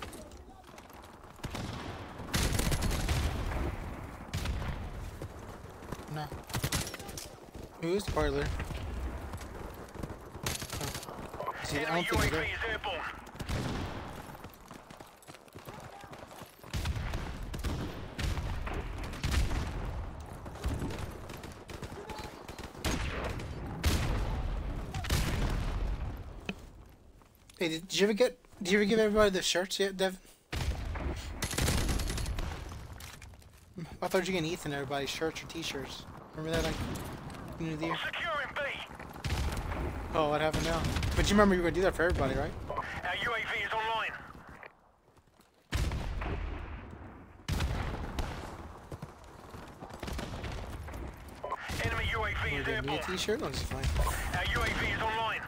No. Who is the parlor? Oh. See, I Enemy don't think he's U A V there. is airborne. Hey, did, did you ever get? Did you ever give everybody the shirts yet, Dev? I thought you were getting Ethan everybody's shirts or T-shirts. Remember that, like, beginning of the year? Securing B. Oh, what happened now? But you remember you were gonna do that for everybody, right? Our U A V is online. Enemy U A V You is gonna give me a airborne. T-shirt? Oh, this is fine. Our U A V is online.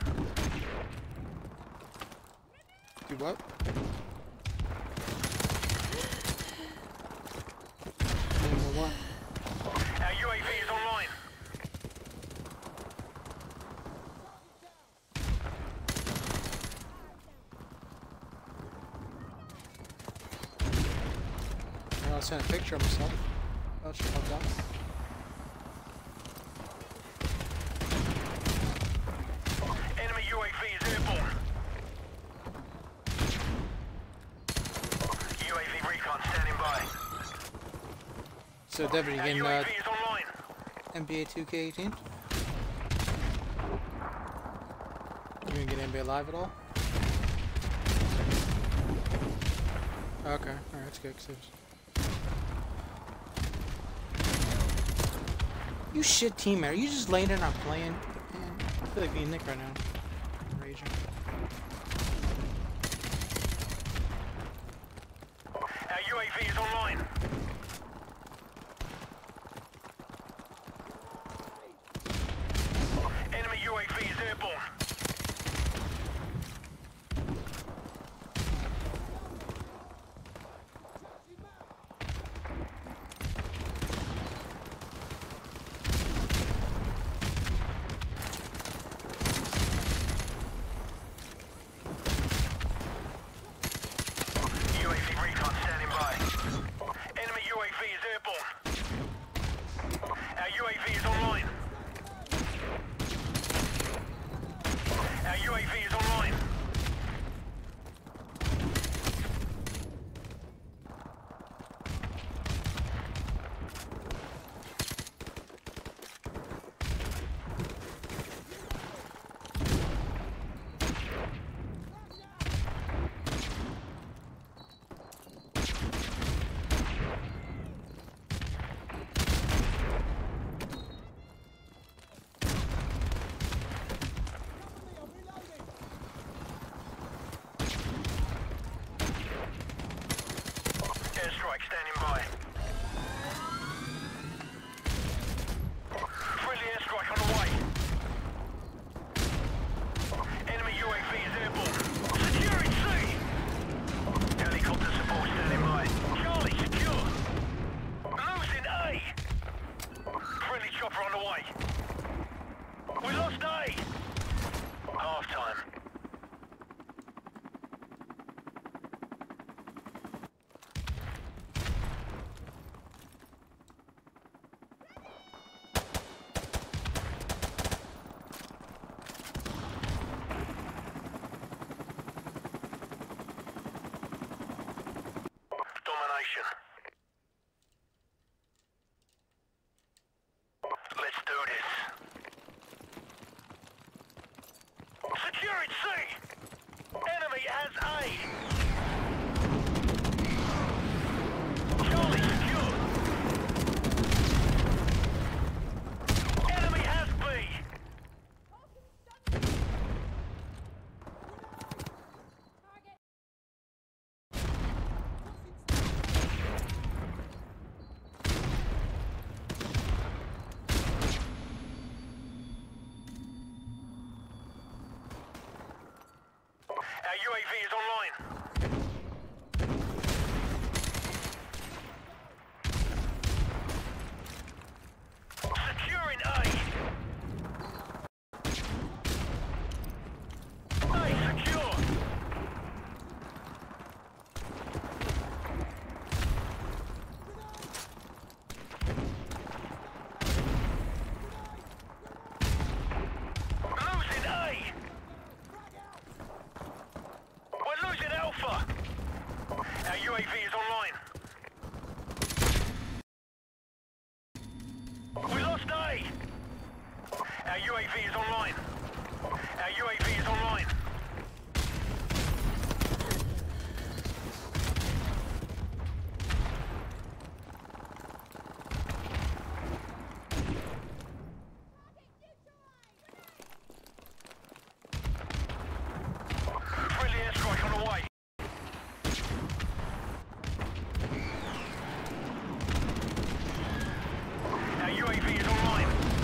Do what? Name of what? Our U A V is online. I'll send a picture of myself. I'll show you that. Enemy U A V is airborne. U A V recon standing by. So, Devin, you Our getting U A uh, V is online. N B A two K eighteen? You gonna get N B A Live at all? Okay, alright, that's good. 'Cause it was... You shit teammate, are you just laying there not playing? Man. feel like being Nick right now. Raging. Our U A V is online. Enemy U A V is airborne. U A V recon standing by. Enemy U A V is airborne. Our U A V is online. Our U A V is online. Airstrike standing by. Friendly airstrike on the way. Enemy U A V is airborne. Securing C! Helicopter support standing by. Charlie, secure. Losing A! Friendly chopper on the way. We lost A! Half time. Domination. Let's do this. Securing C! Enemy has A! Charlie secure! Enemy has B! Our U A V is online. Securing A. A secure. Losing A. We're losing Alpha! Our U A V is online. We lost A! Our U A V is online. Our U A V is online. Friendly airstrike on the way. Our U A V is online.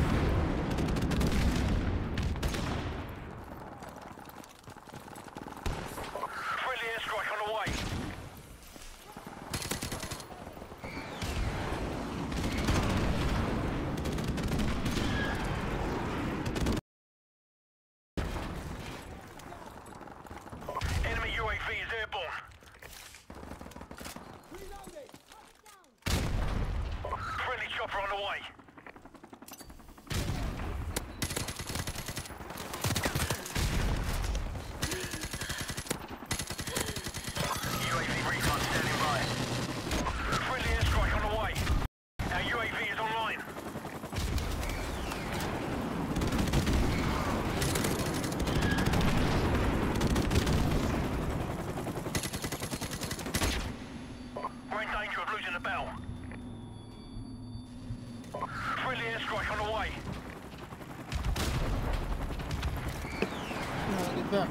Friendly airstrike on the way. Enemy U A V is airborne. Friendly chopper on the way. U A V recon standing by. Friendly airstrike on the way. Our U A V is online. We're in danger of losing the battle. There.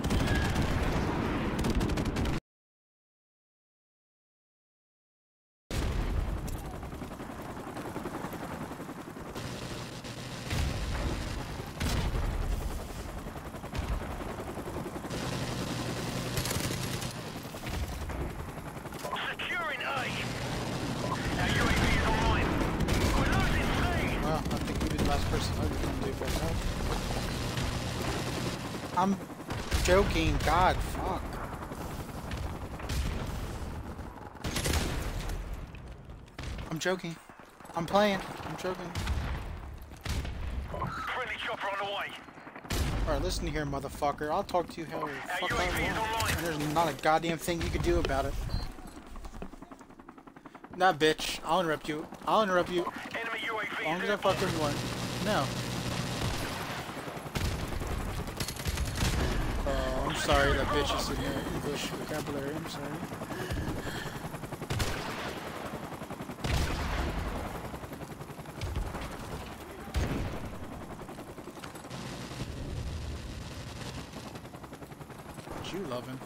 Securing A. Our U A V is online. We're losing C. Well, I think you'd be the last person I would come do right now. I'm joking. God, fuck. I'm joking. I'm playing. I'm joking. Friendly chopper on the way. Alright, listen here, motherfucker. I'll talk to you however the Our fuck U A V I is want. online. And there's not a goddamn thing you can do about it. Nah, bitch. I'll interrupt you. I'll interrupt you Enemy U A V as long is as I airborne. fucking want. No. Oh, I'm sorry that bitch is in there. English vocabulary. I'm sorry. What you loving?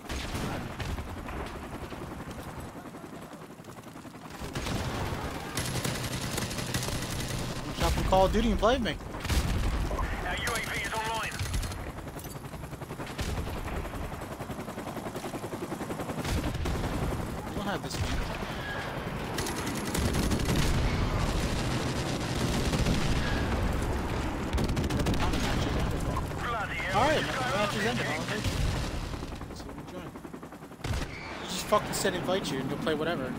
Jump on Call of Duty and play with me. Our U A V is online. You don't have this game. Bloody hell. Alright, what's the going match on is ended. here? I'll invite you. So you join. Just fucking said invite you and you'll play whatever.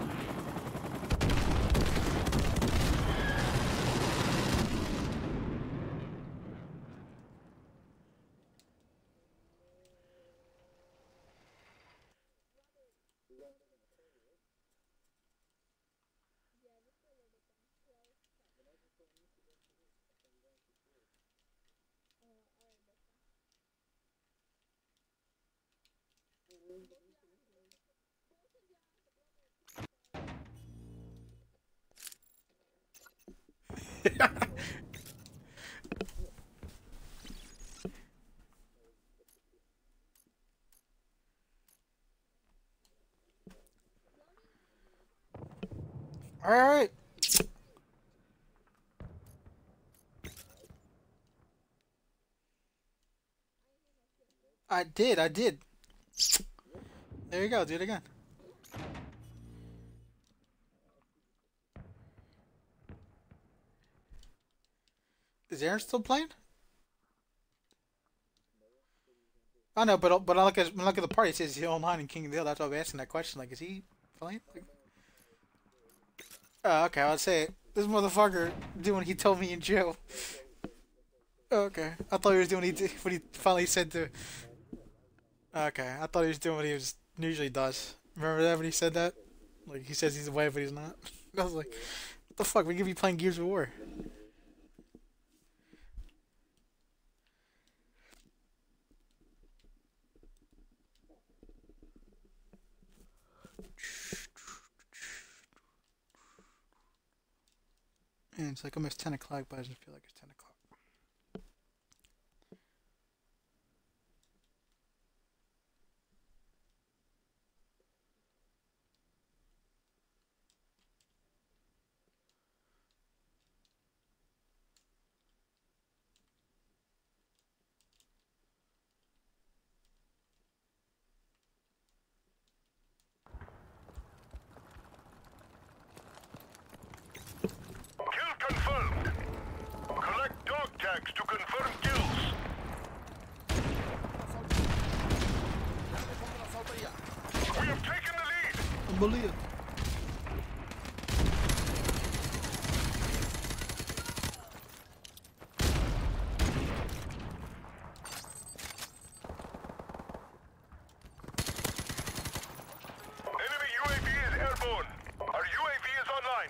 Alright. I did, I did. There you go, do it again. Is Aaron still playing? I know, but but I look at when I look at the party. It says he's online in King of the Hill. That's why I'm asking that question. Like, is he playing? Like, oh, okay. I'd say this motherfucker doing what he told me in jail. Oh, okay, I thought he was doing what he did, what he finally said to. Okay, I thought he was doing what he was usually does. Remember that when he said that? Like he says he's away, but he's not. I was like, what the fuck? We could be playing Gears of War. And it's like almost ten o'clock, but I just feel like it's ten o'clock. Kill confirmed. Collect dog tags to confirm kills. We have taken the lead. Unbelievable. Enemy U A V is airborne. Our U A V is online.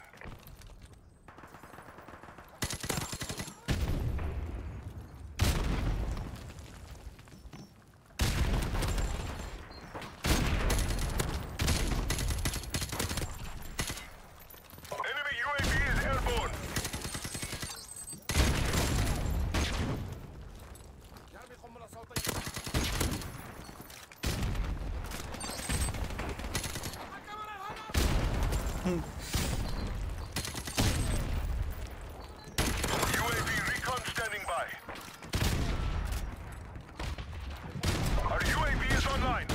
U A V recon standing by. Our U A V is online.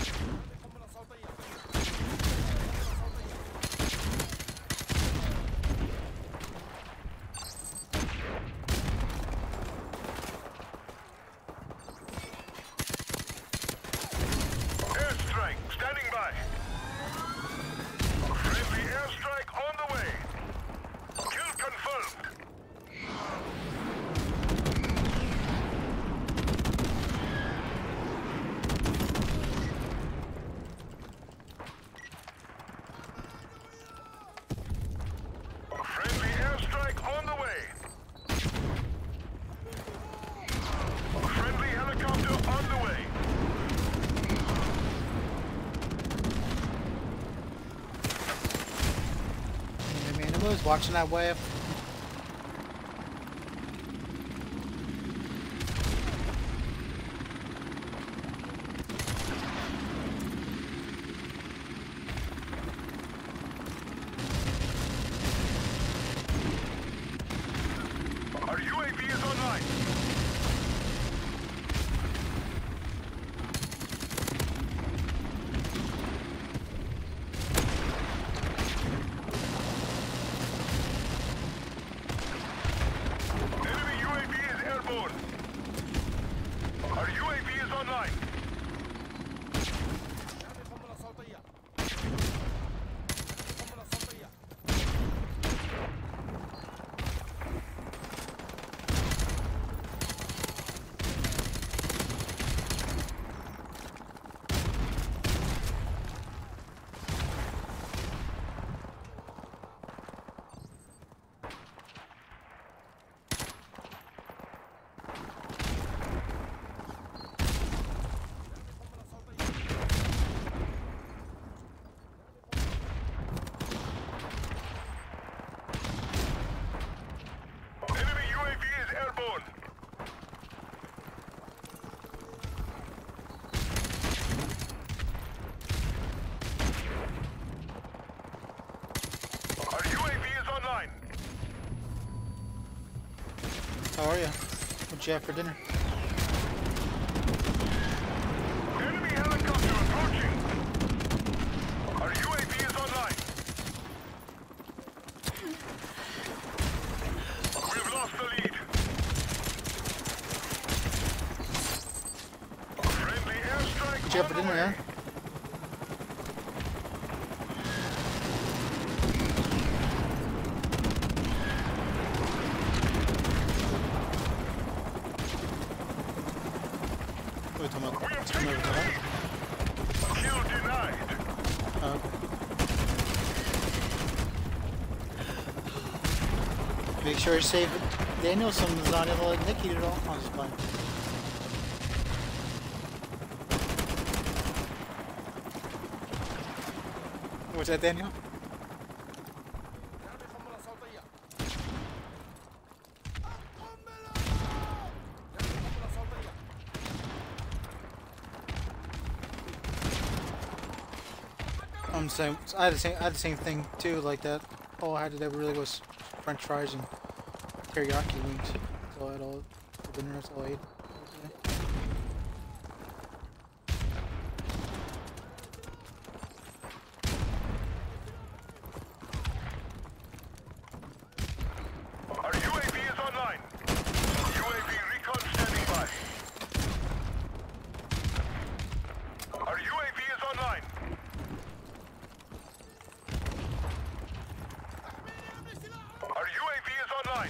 Airstrike standing by. Friendly airstrike on the way. Kill confirmed. Friendly airstrike on the way. Friendly helicopter on the way. I mean, I was watching that wave. Our U A V is online. Enemy U A V is airborne. Our U A V is online. Enemy U A V is airborne. Our U A V is online. How are you? What'd you have for dinner? Enemy helicopter approaching. Our U A V is online. We've lost the lead. Friendly airstrike. What'd you have for on the dinner, way. huh? What are you talking about? We have Something taken over the tonight? lead. Kill denied. Oh, okay. Make sure you save it. Daniel, someone's not able to let Nick eat it all. I'll just playing. What's that, Daniel? I'm saying I had the same I had the same thing too, like that. All I had to do really was French fries and teriyaki wings. That's all I had all for dinner. That's all I ate. Our U A V is online. U A V recon standing by. Our U A V is online. Our U A V is online.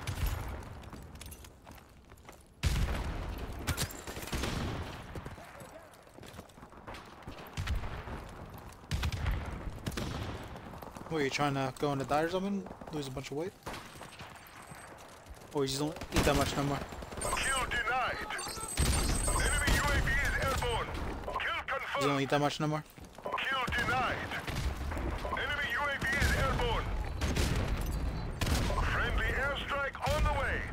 What, are you trying to go into diet or something? Lose a bunch of weight? Or you just don't eat that much no more? Kill denied. Enemy U A V is airborne. Kill You don't confirmed. eat that much no more? Kill denied. Enemy U A V is airborne. Friendly airstrike on the way.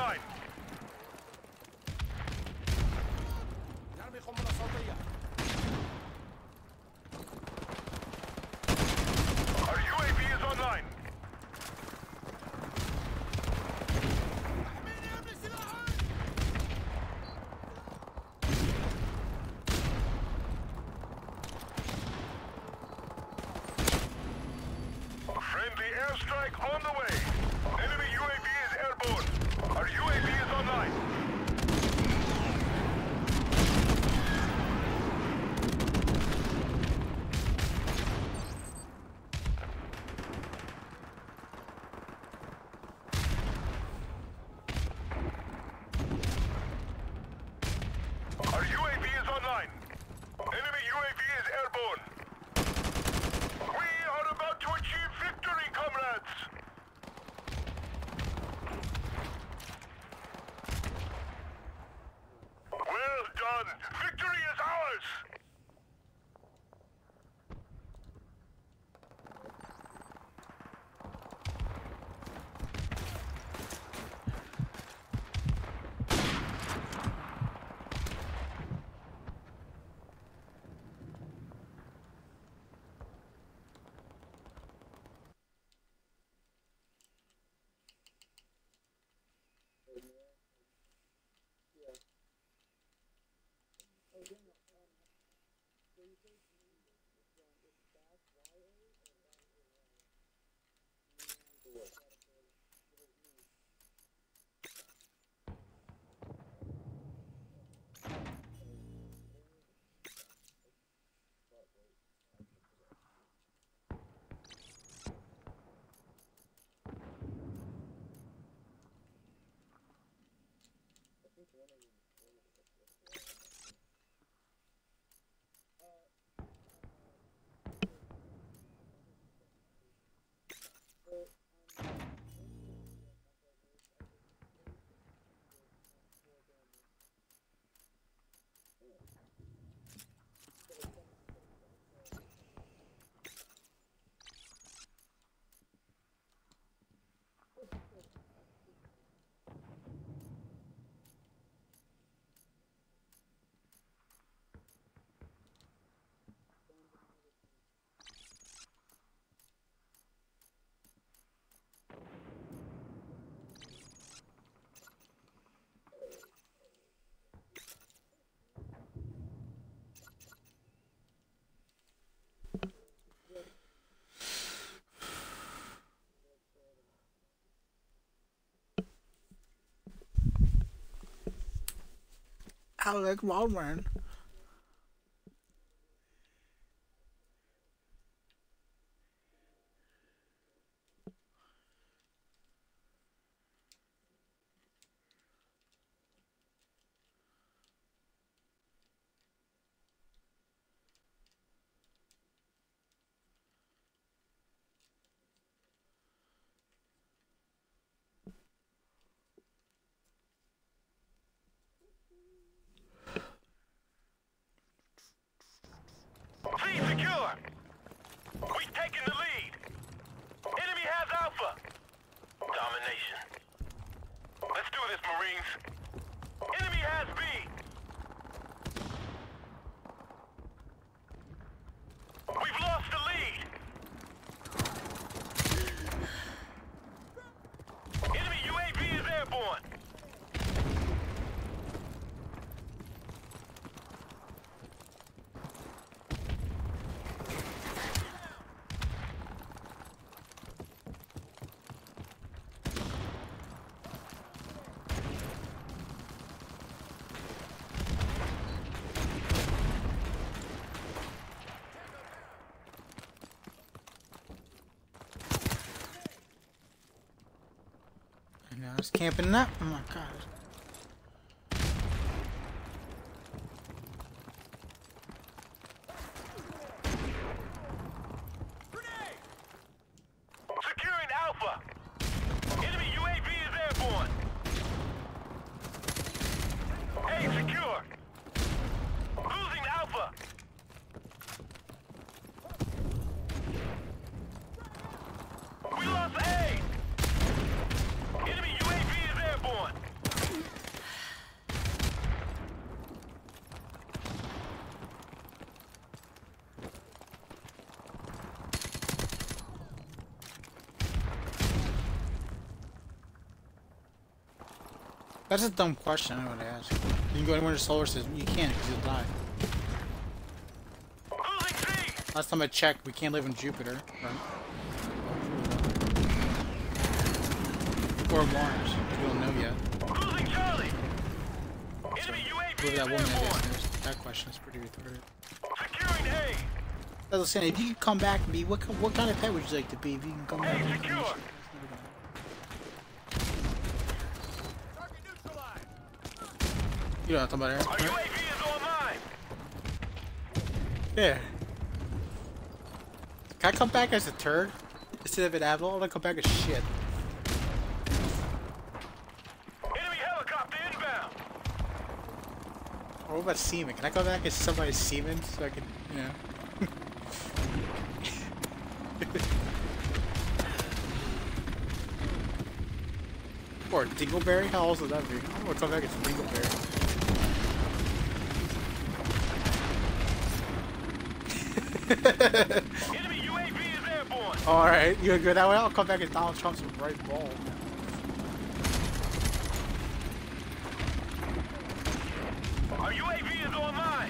online. Our U A V is online. Friendly airstrike on the way. Enemy U A V is airborne. Our U A V is online. Our U A V is online. Enemy U A V is airborne. We are about to achieve victory, comrades! Well done! Victory is ours! Alec Waldman. C secure! We've taken the lead! Enemy has Alpha! Domination. Let's do this, Marines. Enemy has B! We've lost the lead! Enemy U A V is airborne! Now it's camping up. Oh my god. Securing Alpha! Enemy U A V is airborne! A secure! Losing Alpha! We lost A! Enemy U A V is airborne! That's a dumb question. I know what to ask. You can go anywhere in the solar system. You can't because you'll die. Losing C. Last time I checked, we can't live in Jupiter. Right? Or Mars. We don't know yet. Losing Charlie. Enemy U A V Whoever is that woman is, airborne. that question is pretty retarded. Securing A. I was saying, if you could come back and be, what, what kind of pet would you like to be if you can come back? A secure. You know what I'm talking about, Our Aaron? U A V is online. Yeah. Can I come back as a turd instead of an admiral? I want to come back as shit. Enemy helicopter inbound. Or what about seaman? Can I come back as somebody's seaman so I can, you know? Or Dingleberry? How old would that be? I want to come back as Dingleberry. Enemy U A V is airborne. Alright, you gonna go that way? I'll come back as Donald Trump's right ball. Our U A V is online.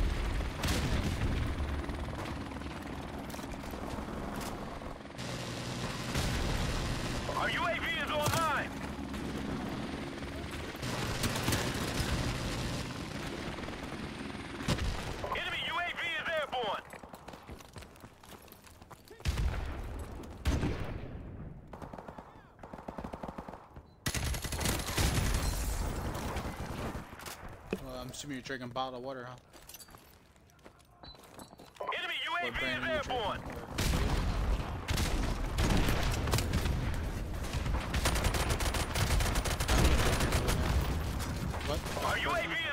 Our U A V is online. Enemy U A V is airborne. Well, I'm assuming you're drinking bottled water, huh? Enemy U A What V brand is are you airborne. drinking? What? Our U A V